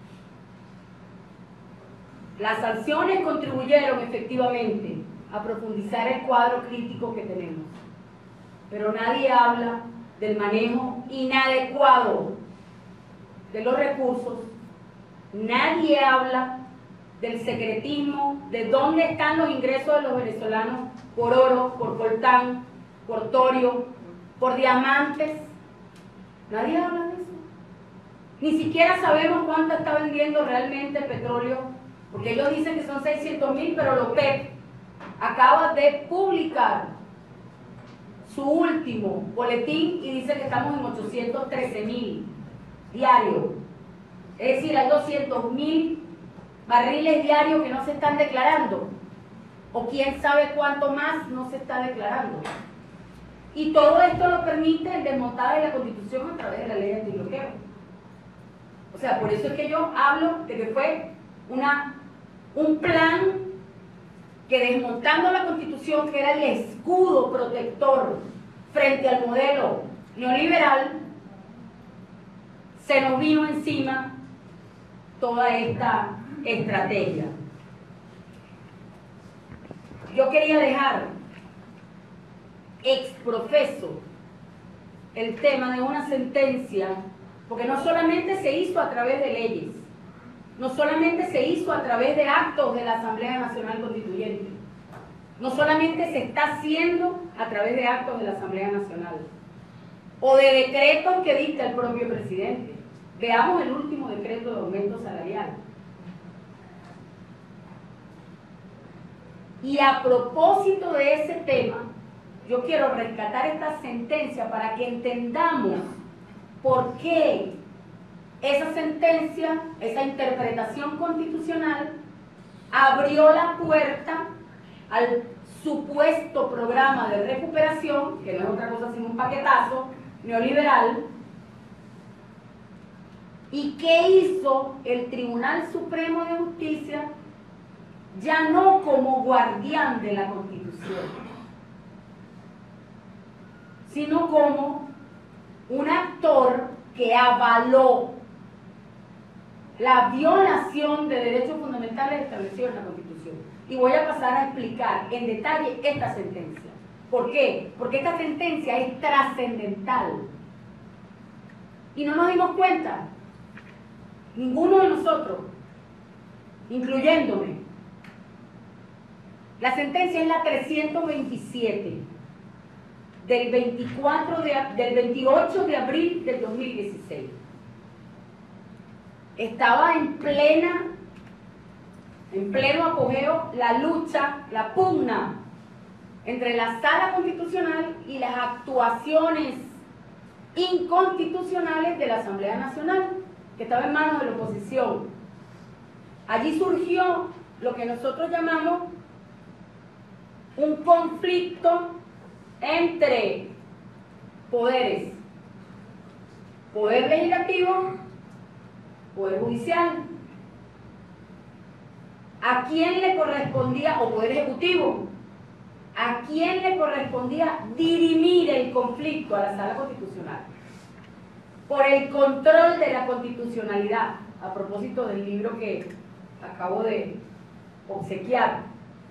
Las sanciones contribuyeron efectivamente a profundizar el cuadro crítico que tenemos, pero nadie habla del manejo inadecuado de los recursos, nadie habla del secretismo, de dónde están los ingresos de los venezolanos por oro, por coltán, por torio, por diamantes. Nadie habla de eso. Ni siquiera sabemos cuánto está vendiendo realmente el petróleo, porque ellos dicen que son 600.000, pero la OPEP acaba de publicar su último boletín y dice que estamos en 813.000 diarios. Es decir, hay 200.000 barriles diarios que no se están declarando, o quién sabe cuánto más no se está declarando. Y todo esto lo permite el desmontaje de la Constitución a través de la ley antibloqueo. O sea, por eso es que yo hablo de que fue un plan que, desmontando la Constitución, que era el escudo protector frente al modelo neoliberal, se nos vino encima toda esta estrategia. Yo quería dejar exprofeso el tema de una sentencia, porque no solamente se hizo a través de leyes, no solamente se hizo a través de actos de la Asamblea Nacional Constituyente, no solamente se está haciendo a través de actos de la Asamblea Nacional o de decretos que dicta el propio presidente. Veamos el último decreto de aumento salarial. Y a propósito de ese tema, yo quiero rescatar esta sentencia para que entendamos por qué esa sentencia, esa interpretación constitucional, abrió la puerta al supuesto programa de recuperación, que no es otra cosa sino un paquetazo neoliberal. ¿Y qué hizo el Tribunal Supremo de Justicia? Ya no como guardián de la Constitución, sino como un actor que avaló la violación de derechos fundamentales establecidos en la Constitución. Y voy a pasar a explicar en detalle esta sentencia. ¿Por qué? Porque esta sentencia es trascendental. Y no nos dimos cuenta, ninguno de nosotros, incluyéndome. La sentencia es la 327 del 28 de abril del 2016. Estaba en pleno apogeo la lucha, la pugna entre la Sala Constitucional y las actuaciones inconstitucionales de la Asamblea Nacional, que estaba en manos de la oposición. Allí surgió lo que nosotros llamamos un conflicto entre poderes, poder legislativo, poder judicial. ¿A quién le correspondía, o poder ejecutivo, a quién le correspondía dirimir el conflicto? A la Sala Constitucional, por el control de la constitucionalidad, a propósito del libro que acabo de obsequiar.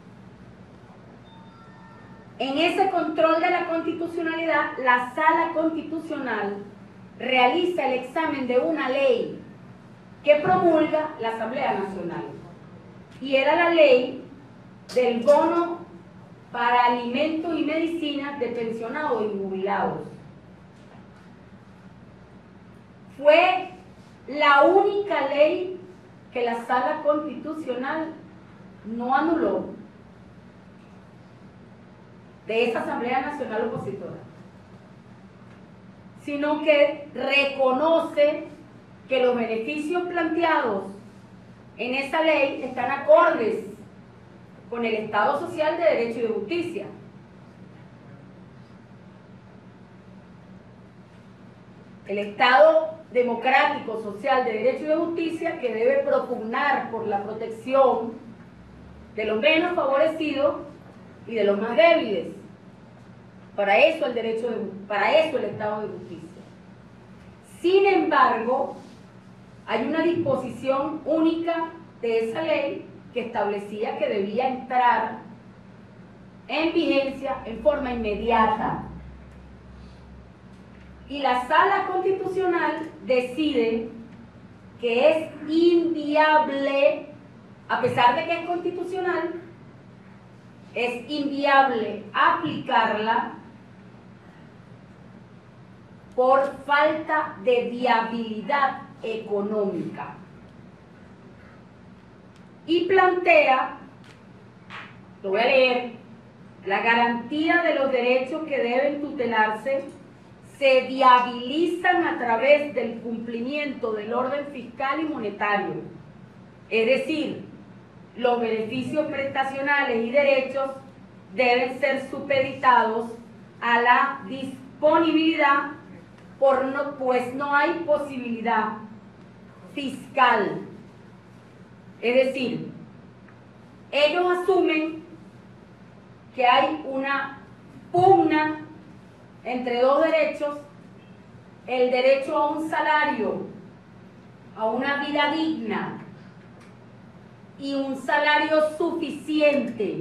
En ese control de la constitucionalidad, la Sala Constitucional realiza el examen de una ley que promulga la Asamblea Nacional. Y era la ley del bono para alimentos y medicinas de pensionados y jubilados. Fue la única ley que la Sala Constitucional no anuló de esa Asamblea Nacional Opositora, sino que reconoce que los beneficios planteados en esa ley están acordes con el Estado Social de Derecho y de Justicia. El Estado democrático, social, de Derecho y de Justicia, que debe propugnar por la protección de los menos favorecidos y de los más débiles. Para eso el Estado de Justicia. Sin embargo, hay una disposición única de esa ley que establecía que debía entrar en vigencia en forma inmediata. Y la Sala Constitucional decide que es inviable, a pesar de que es constitucional, es inviable aplicarla por falta de viabilidad económica. Y plantea, lo voy a leer, la garantía de los derechos que deben tutelarse se viabilizan a través del cumplimiento del orden fiscal y monetario. Es decir, los beneficios prestacionales y derechos deben ser supeditados a la disponibilidad, pues no hay posibilidad fiscal. Es decir, ellos asumen que hay una pugna entre dos derechos: el derecho a un salario, a una vida digna y un salario suficiente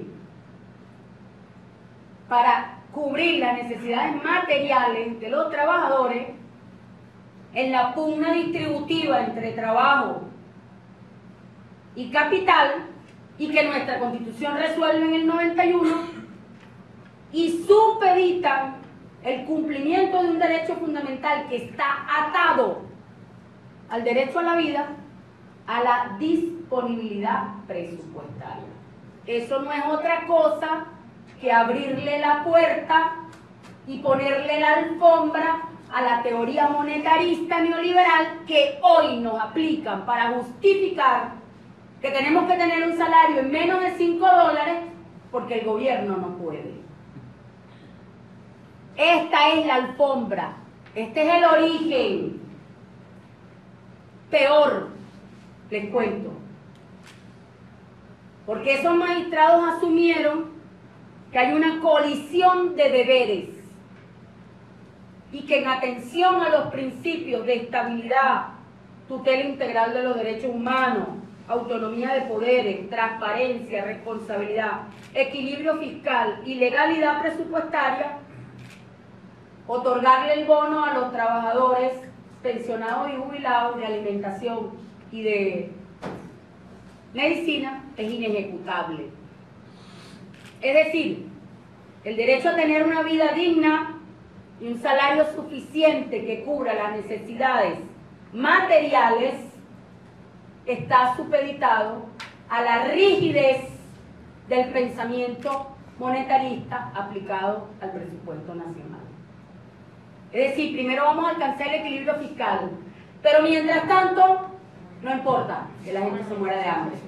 para cubrir las necesidades materiales de los trabajadores, en la pugna distributiva entre trabajo y capital, y que nuestra Constitución resuelve en el 91, y supeditan el cumplimiento de un derecho fundamental que está atado al derecho a la vida, a la disponibilidad presupuestaria. Eso no es otra cosa que abrirle la puerta y ponerle la alfombra a la teoría monetarista neoliberal que hoy nos aplican para justificar que tenemos que tener un salario en menos de $5 porque el gobierno no puede. Esta es la alfombra, este es el origen. Peor, les cuento, porque esos magistrados asumieron que hay una colisión de deberes y que en atención a los principios de estabilidad, tutela integral de los derechos humanos, autonomía de poderes, transparencia, responsabilidad, equilibrio fiscal y legalidad presupuestaria, otorgarle el bono a los trabajadores pensionados y jubilados de alimentación y de medicina es inejecutable. Es decir, el derecho a tener una vida digna y un salario suficiente que cubra las necesidades materiales está supeditado a la rigidez del pensamiento monetarista aplicado al presupuesto nacional. Es decir, primero vamos a alcanzar el equilibrio fiscal, pero mientras tanto, no importa que la gente se muera de hambre.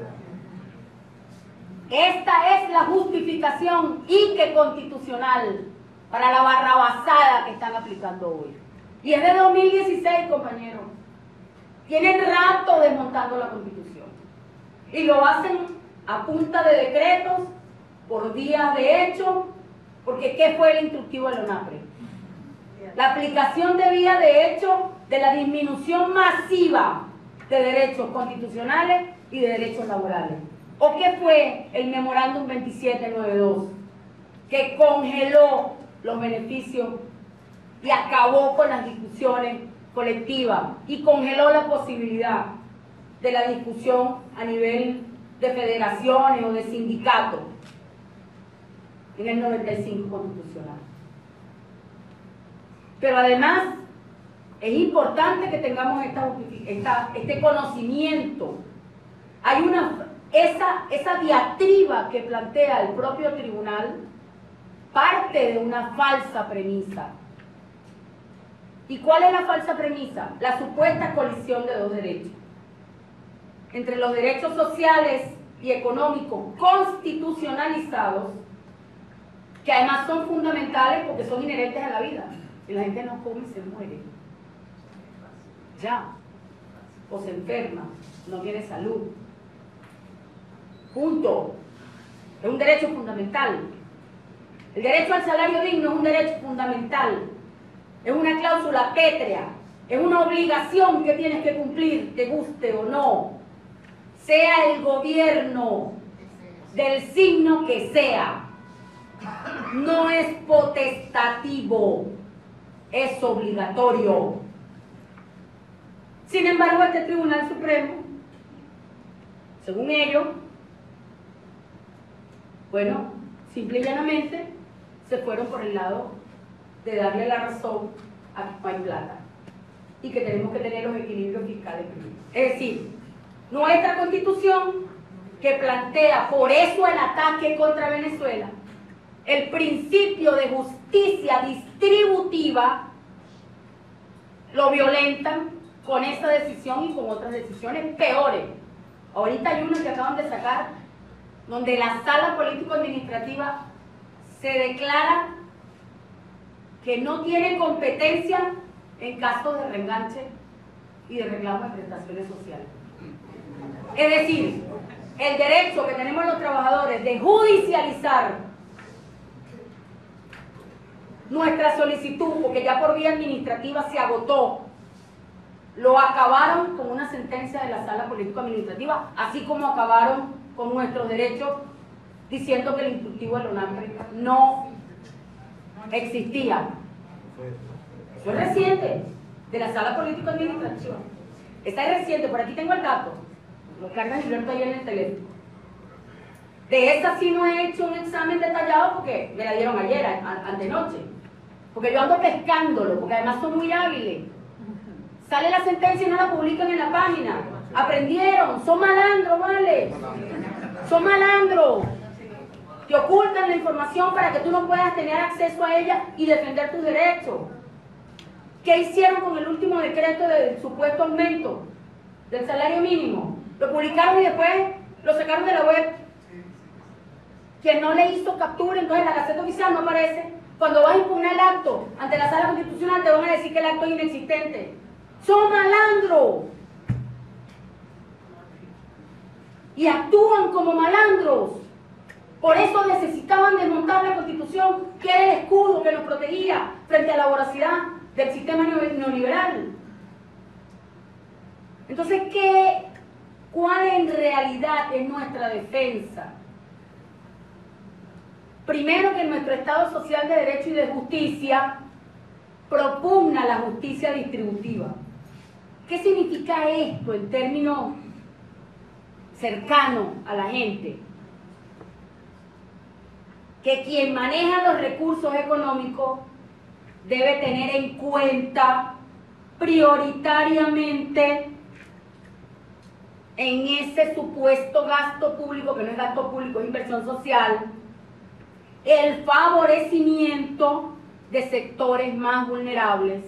Esta es la justificación constitucional para la barrabasada que están aplicando hoy. Y es de 2016, compañeros. Tienen rato desmontando la Constitución. Y lo hacen a punta de decretos, por días de hecho, porque ¿qué fue el instructivo de la ONAPRE? La aplicación de vía de hecho de la disminución masiva de derechos constitucionales y de derechos laborales. ¿O qué fue el memorándum 2792? Que congeló los beneficios y acabó con las discusiones colectivas y congeló la posibilidad de la discusión a nivel de federaciones o de sindicatos en el 95 constitucional. Pero además Es importante que tengamos este conocimiento. Hay esa diatriba que plantea el propio tribunal parte de una falsa premisa. ¿Y cuál es la falsa premisa? La supuesta colisión de dos derechos. Entre los derechos sociales y económicos constitucionalizados, que además son fundamentales porque son inherentes a la vida. Y la gente no come y se muere. Ya. O se enferma, no tiene salud. Punto. Es un derecho fundamental. El derecho al salario digno es un derecho fundamental. Es una cláusula pétrea. Es una obligación que tienes que cumplir, te guste o no. Sea el gobierno del signo que sea. No es potestativo, es obligatorio. Sin embargo, este Tribunal Supremo, según ellos, bueno, simple y llanamente se fueron por el lado de darle la razón a que no hay plata y que tenemos que tener los equilibrios fiscales primero. Es decir, nuestra Constitución, que plantea por eso el ataque contra Venezuela, el principio de justicia distributiva, lo violentan con esa decisión y con otras decisiones peores. Ahorita hay una que acaban de sacar, donde la sala político-administrativa se declara que no tiene competencia en casos de reenganche y de reclamo de prestaciones sociales. Es decir, el derecho que tenemos los trabajadores de judicializar nuestra solicitud, porque ya por vía administrativa se agotó, lo acabaron con una sentencia de la sala político-administrativa, así como acabaron con nuestros derechos diciendo que el instructivo de la UNAMPRE no existía. Eso es reciente, de la sala político-administrativa. Esta es reciente, por aquí tengo el dato, lo cargan Gilberto ahí en el teléfono. De esta sí no he hecho un examen detallado porque me la dieron ayer, antenoche. Porque yo ando pescándolo, porque además son muy hábiles. Sale la sentencia y no la publican en la página. Aprendieron, son malandros, ¿vale? Son malandros. Te ocultan la información para que tú no puedas tener acceso a ella y defender tus derechos. ¿Qué hicieron con el último decreto del supuesto aumento del salario mínimo? Lo publicaron y después lo sacaron de la web. Quien no le hizo captura, entonces la Gaceta Oficial no aparece. Cuando vas a impugnar el acto ante la Sala Constitucional te van a decir que el acto es inexistente. ¡Son malandros! Y actúan como malandros. Por eso necesitaban desmontar la Constitución, que era el escudo que nos protegía frente a la voracidad del sistema neoliberal. Entonces, ¿cuál en realidad es nuestra defensa? Primero, que nuestro Estado Social de Derecho y de Justicia propugna la justicia distributiva. ¿Qué significa esto en términos cercanos a la gente? Que quien maneja los recursos económicos debe tener en cuenta prioritariamente en ese supuesto gasto público, que no es gasto público, es inversión social, el favorecimiento de sectores más vulnerables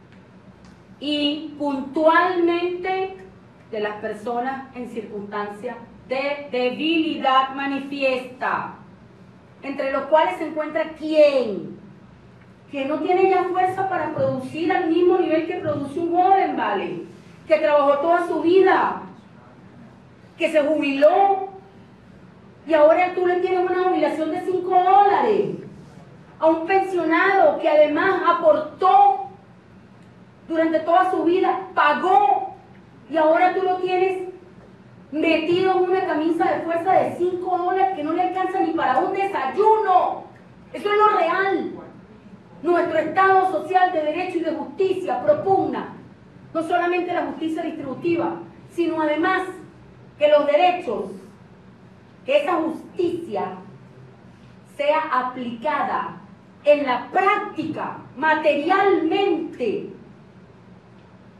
y puntualmente de las personas en circunstancias de debilidad manifiesta, entre los cuales se encuentra ¿quién? Que no tiene ya fuerza para producir al mismo nivel que produce un joven, ¿vale? Que trabajó toda su vida, que se jubiló, y ahora tú le tienes una jubilación de $5 a un pensionado que además aportó durante toda su vida, pagó, y ahora tú lo tienes metido en una camisa de fuerza de $5 que no le alcanza ni para un desayuno. Eso es lo real. Nuestro Estado Social de Derecho y de Justicia propugna no solamente la justicia distributiva, sino además que los derechos, que esa justicia sea aplicada en la práctica, materialmente,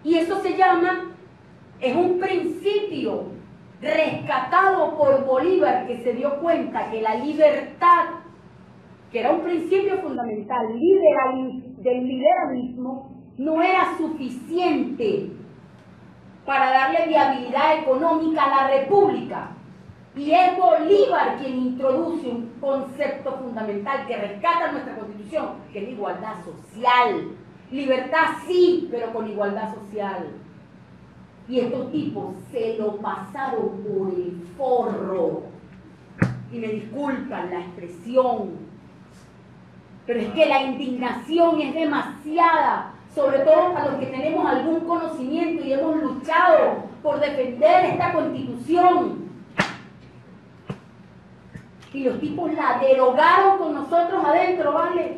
Y eso se llama, es un principio rescatado por Bolívar, que se dio cuenta que la libertad, que era un principio fundamental del liberalismo, no era suficiente para darle viabilidad económica a la república. Y es Bolívar quien introduce un concepto fundamental que rescata nuestra Constitución, que es la igualdad social. Libertad sí, pero con igualdad social. Y estos tipos se lo pasaron por el forro. Y me disculpan la expresión, pero es que la indignación es demasiada, sobre todo para los que tenemos algún conocimiento y hemos luchado por defender esta Constitución. Y los tipos la derogaron con nosotros adentro, ¿vale?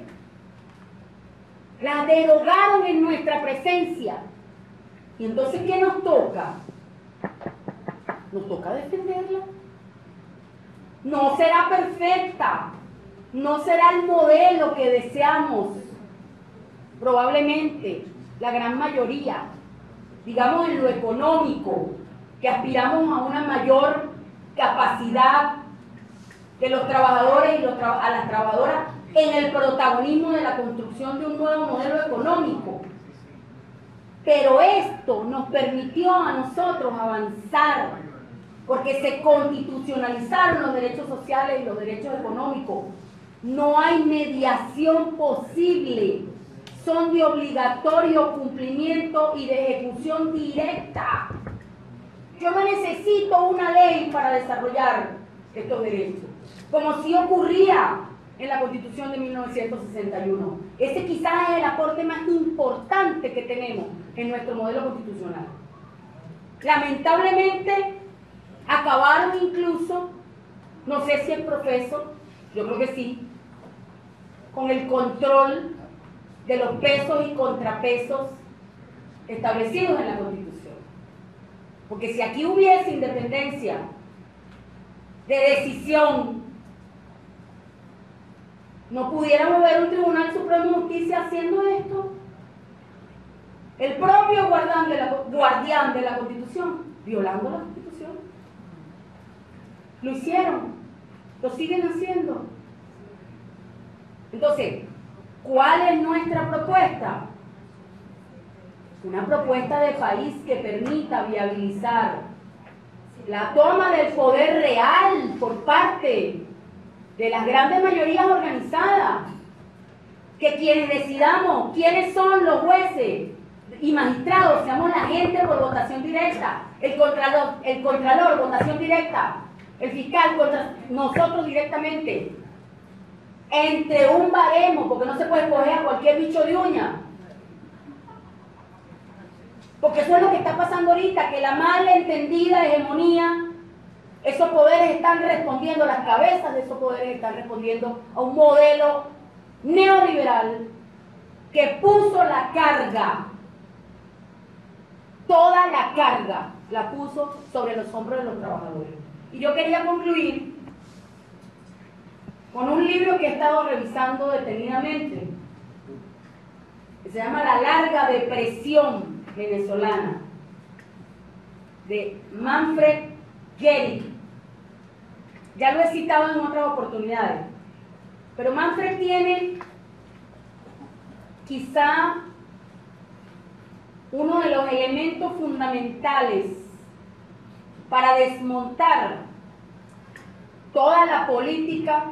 La derogaron en nuestra presencia. Y entonces, ¿qué nos toca? Nos toca defenderla. No será perfecta, no será el modelo que deseamos, probablemente la gran mayoría, digamos en lo económico, que aspiramos a una mayor capacidad de los trabajadores y a las trabajadoras en el protagonismo de la construcción de un nuevo modelo económico. Pero esto nos permitió a nosotros avanzar, porque se constitucionalizaron los derechos sociales y los derechos económicos. No hay mediación posible, son de obligatorio cumplimiento y de ejecución directa. Yo no necesito una ley para desarrollar estos derechos, como sí ocurría en la Constitución de 1961. Ese quizás es el aporte más importante que tenemos en nuestro modelo constitucional. Lamentablemente, acabaron incluso, no sé si el profesor, yo creo que sí, con el control de los pesos y contrapesos establecidos en la Constitución. Porque si aquí hubiese independencia de decisión, no pudiéramos ver un Tribunal Supremo de Justicia haciendo esto. El propio guardián de la Constitución, violando la Constitución. Lo hicieron, lo siguen haciendo. Entonces, ¿cuál es nuestra propuesta? Una propuesta de país que permita viabilizar la toma del poder real por parte de las grandes mayorías organizadas, que quienes decidamos quiénes son los jueces y magistrados, seamos la gente por votación directa, el contralor votación directa, el fiscal contra nosotros directamente, entre un baremo, porque no se puede escoger a cualquier bicho de uña. Porque eso es lo que está pasando ahorita, que la mal entendida hegemonía, esos poderes están respondiendo, las cabezas de esos poderes están respondiendo a un modelo neoliberal que puso la carga, toda la carga, la puso sobre los hombros de los trabajadores. Y yo quería concluir con un libro que he estado revisando detenidamente, que se llama La larga depresión venezolana, de Manfred Gehrig. Ya lo he citado en otras oportunidades, pero Manfred tiene quizá uno de los elementos fundamentales para desmontar toda la política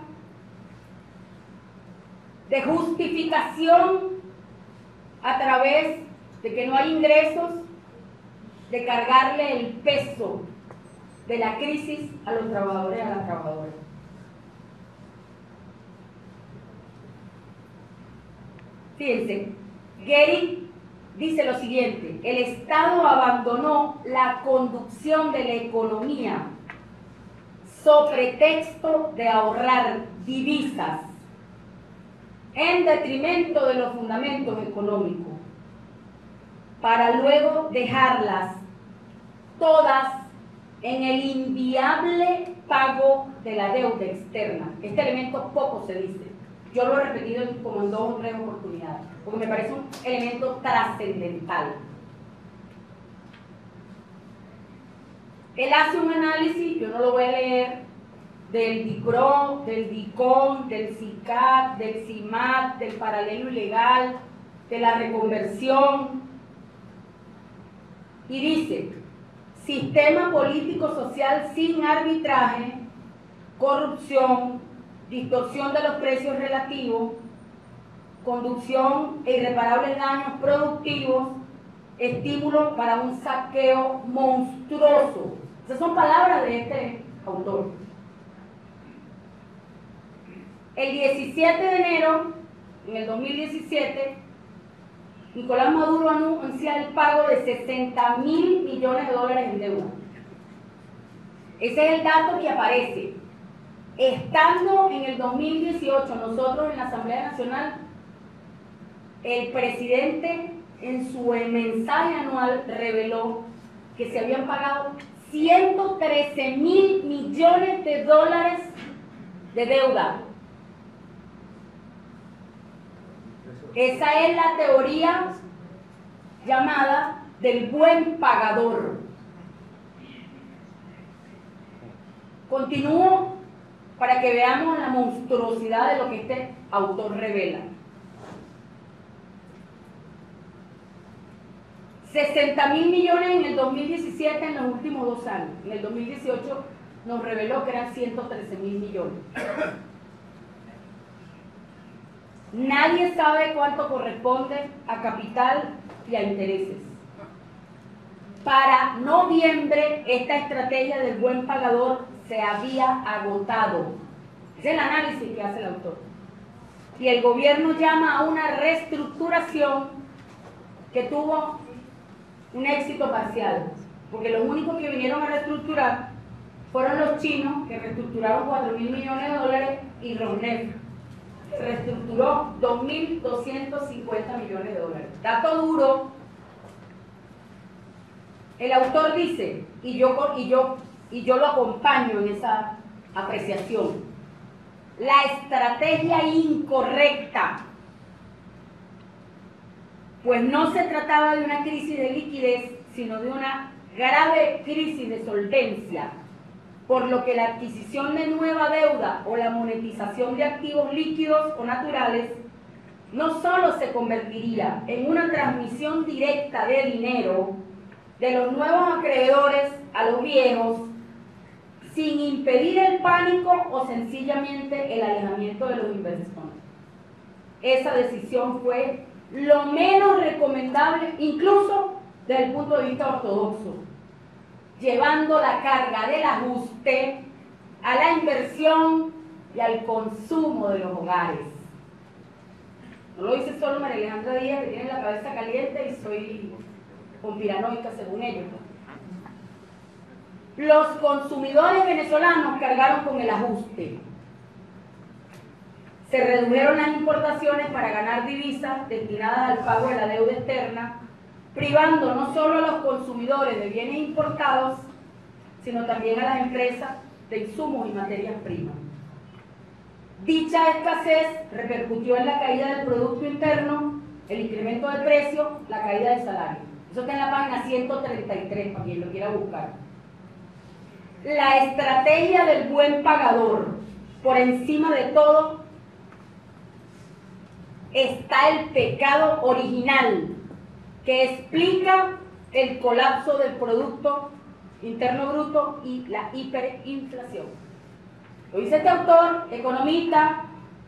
de justificación a través de que no hay ingresos, de cargarle el peso de la crisis a los trabajadores y a las trabajadoras. Fíjense, Gehrig dice lo siguiente: el Estado abandonó la conducción de la economía sobre pretexto de ahorrar divisas en detrimento de los fundamentos económicos, para luego dejarlas todas en el inviable pago de la deuda externa. Este elemento poco se dice. Yo lo he repetido como en 2 o 3 oportunidades, porque me parece un elemento trascendental. Él hace un análisis, yo no lo voy a leer, del DICRO, del DICON, del CICAT, del CIMAT, del paralelo ilegal, de la reconversión, y dice: sistema político-social sin arbitraje, corrupción, distorsión de los precios relativos, conducción e irreparables daños productivos, estímulo para un saqueo monstruoso. Esas son palabras de este autor. El 17 de enero, en el 2017, Nicolás Maduro anuncia el pago de 60.000 millones de dólares en deuda. Ese es el dato que aparece. Estando en el 2018 nosotros en la Asamblea Nacional, el presidente en su mensaje anual reveló que se habían pagado 113.000 millones de dólares de deuda. Esa es la teoría llamada del buen pagador. Continúo para que veamos la monstruosidad de lo que este autor revela. 60.000 millones en el 2017, en los últimos 2 años. En el 2018 nos reveló que eran 113.000 millones. Nadie sabe cuánto corresponde a capital y a intereses. Para noviembre, esta estrategia del buen pagador se había agotado. Es el análisis que hace el autor. Y el gobierno llama a una reestructuración que tuvo un éxito parcial, porque los únicos que vinieron a reestructurar fueron los chinos, que reestructuraron 4.000 millones de dólares, y Rosneft reestructuró 2.250 millones de dólares. Dato duro. El autor dice, y yo lo acompaño en esa apreciación: la estrategia incorrecta, pues no se trataba de una crisis de liquidez, sino de una grave crisis de solvencia, por lo que la adquisición de nueva deuda o la monetización de activos líquidos o naturales no solo se convertiría en una transmisión directa de dinero de los nuevos acreedores a los viejos, sin impedir el pánico o sencillamente el alejamiento de los inversores. Esa decisión fue lo menos recomendable, incluso desde el punto de vista ortodoxo, llevando la carga del ajuste a la inversión y al consumo de los hogares. No lo dice solo María Alejandra Díaz, que tiene la cabeza caliente y soy conspiranoica según ellos. Los consumidores venezolanos cargaron con el ajuste. Se redujeron las importaciones para ganar divisas destinadas al pago de la deuda externa, privando no solo a los consumidores de bienes importados, sino también a las empresas de insumos y materias primas. Dicha escasez repercutió en la caída del Producto Interno, el incremento del precio, la caída del salario. Eso está en la página 133, para quien lo quiera buscar. La estrategia del buen pagador, por encima de todo, está el pecado original que explica el colapso del Producto Interno Bruto y la hiperinflación. Lo dice este autor, economista.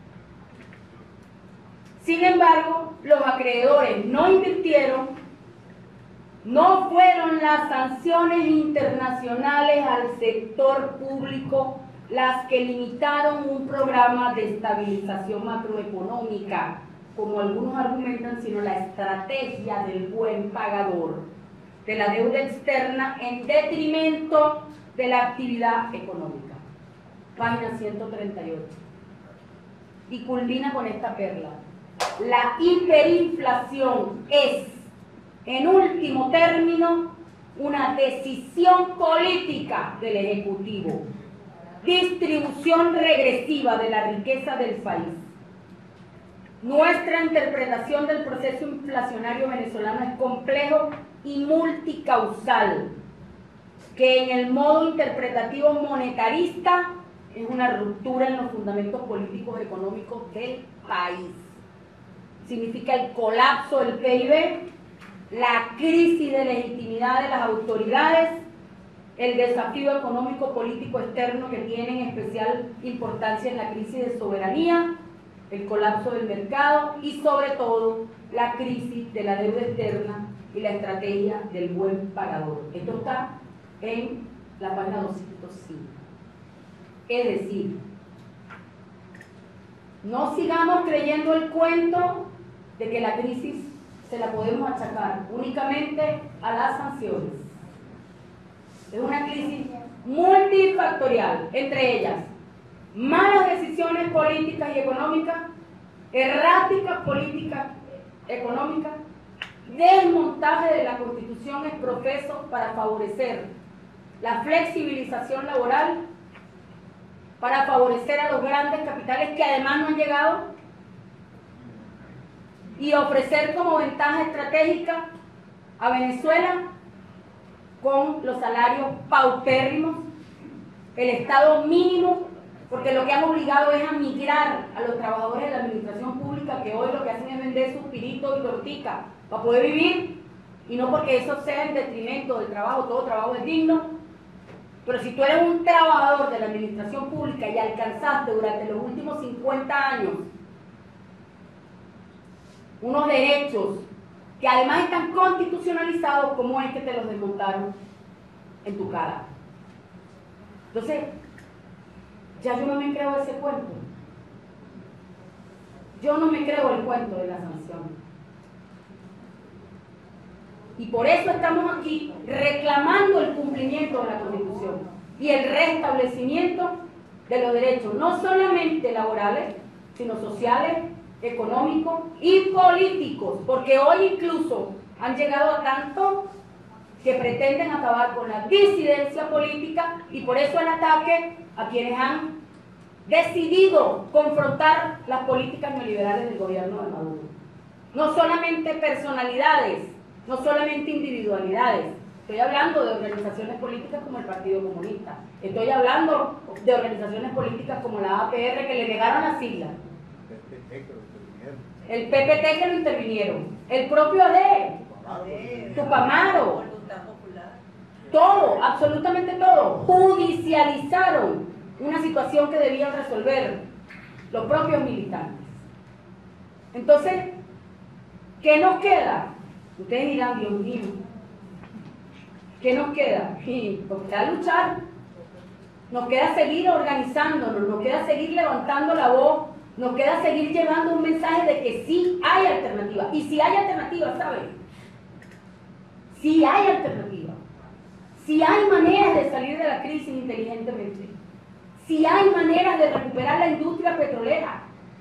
Sin embargo, los acreedores no invirtieron, no fueron las sanciones internacionales al sector público las que limitaron un programa de estabilización macroeconómica, como algunos argumentan, sino la estrategia del buen pagador, de la deuda externa en detrimento de la actividad económica. Página 138. Y culmina con esta perla. La hiperinflación es, en último término, una decisión política del Ejecutivo. Distribución regresiva de la riqueza del país. Nuestra interpretación del proceso inflacionario venezolano es complejo y multicausal. que en el modo interpretativo monetarista es una ruptura en los fundamentos políticos y económicos del país. Significa el colapso del PIB, la crisis de legitimidad de las autoridades, el desafío económico político externo que tiene en especial importancia en la crisis de soberanía, el colapso del mercado y sobre todo la crisis de la deuda externa y la estrategia del buen pagador. Esto está en la página 205. Es decir, no sigamos creyendo el cuento de que la crisis se la podemos achacar únicamente a las sanciones. Es una crisis multifactorial, entre ellas malas decisiones políticas y económicas, erráticas políticas económicas, desmontaje de la Constitución ex profeso para favorecer la flexibilización laboral, para favorecer a los grandes capitales que además no han llegado, y ofrecer como ventaja estratégica a Venezuela con los salarios paupérrimos, el estado mínimo, porque lo que han obligado es a migrar a los trabajadores de la administración pública, que hoy lo que hacen es vender suspirito y tortica para poder vivir, y no porque eso sea en detrimento del trabajo, todo trabajo es digno, pero si tú eres un trabajador de la administración pública y alcanzaste durante los últimos 50 años unos derechos que además están constitucionalizados, ¿cómo es que te los desmontaron en tu cara? Entonces, ya yo no me creo ese cuento. Yo no me creo el cuento de la sanción. Y por eso estamos aquí reclamando el cumplimiento de la Constitución y el restablecimiento de los derechos, no solamente laborales, sino sociales, económicos y políticos, porque hoy incluso han llegado a tanto que pretenden acabar con la disidencia política y por eso el ataque a quienes han decidido confrontar las políticas neoliberales del gobierno de Maduro. No solamente personalidades, no solamente individualidades, estoy hablando de organizaciones políticas como el Partido Comunista, estoy hablando de organizaciones políticas como la APR que le negaron la sigla, el PPT que lo intervinieron, el propio AD, Tupamaro, todo, absolutamente todo, judicializaron una situación que debían resolver los propios militantes. Entonces, ¿qué nos queda? Ustedes dirán, Dios mío, ¿qué nos queda? Y nos queda luchar, nos queda seguir organizándonos, nos queda seguir levantando la voz, nos queda seguir llevando un mensaje de que sí hay alternativa. Y si hay alternativa, ¿saben? Sí hay alternativa. Si hay maneras de salir de la crisis inteligentemente. Si hay maneras de recuperar la industria petrolera.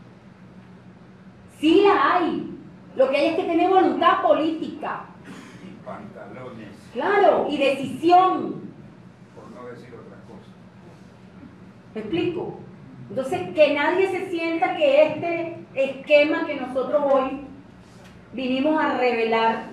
Sí la hay. Lo que hay es que tener voluntad política. Y pantalones. Claro, y decisión. Por no decir otra cosa. ¿Me explico? Entonces, que nadie se sienta que este esquema que nosotros hoy vinimos a revelar,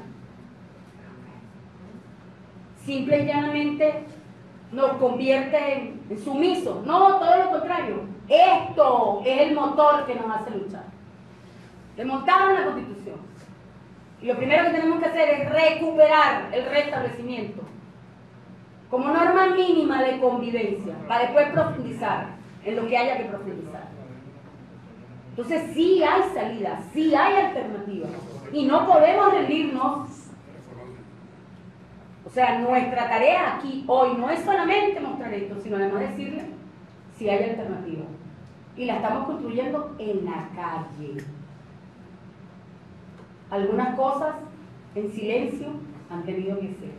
simple y llanamente nos convierte en sumisos. No, todo lo contrario. Esto es el motor que nos hace luchar. Desmontaron la Constitución. Y lo primero que tenemos que hacer es recuperar el restablecimiento como norma mínima de convivencia, para después profundizar en lo que haya que profundizar. Entonces sí hay salida, sí hay alternativa y no podemos rendirnos. O sea, nuestra tarea aquí hoy no es solamente mostrar esto, sino además decirle si hay alternativa y la estamos construyendo en la calle. Algunas cosas en silencio han tenido que ser.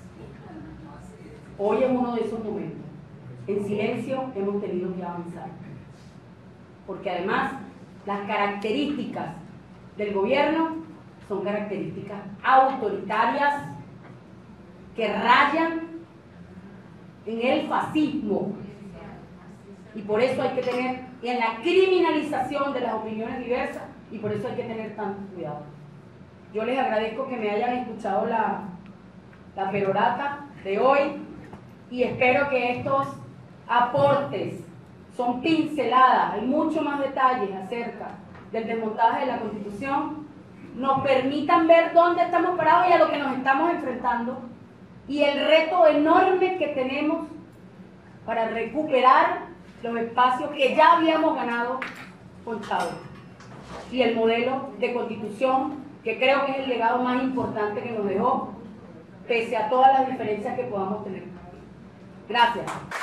Hoy es uno de esos momentos. En silencio hemos tenido que avanzar. Porque además las características del gobierno son características autoritarias que rayan en el fascismo. Y por eso hay que tener, y en la criminalización de las opiniones diversas, y por eso hay que tener tanto cuidado. Yo les agradezco que me hayan escuchado la perorata de hoy. y espero que estos aportes son pinceladas, hay mucho más detalles acerca del desmontaje de la Constitución, nos permitan ver dónde estamos parados y a lo que nos estamos enfrentando y el reto enorme que tenemos para recuperar los espacios que ya habíamos ganado con Chávez y el modelo de Constitución que creo que es el legado más importante que nos dejó, pese a todas las diferencias que podamos tener. Gracias.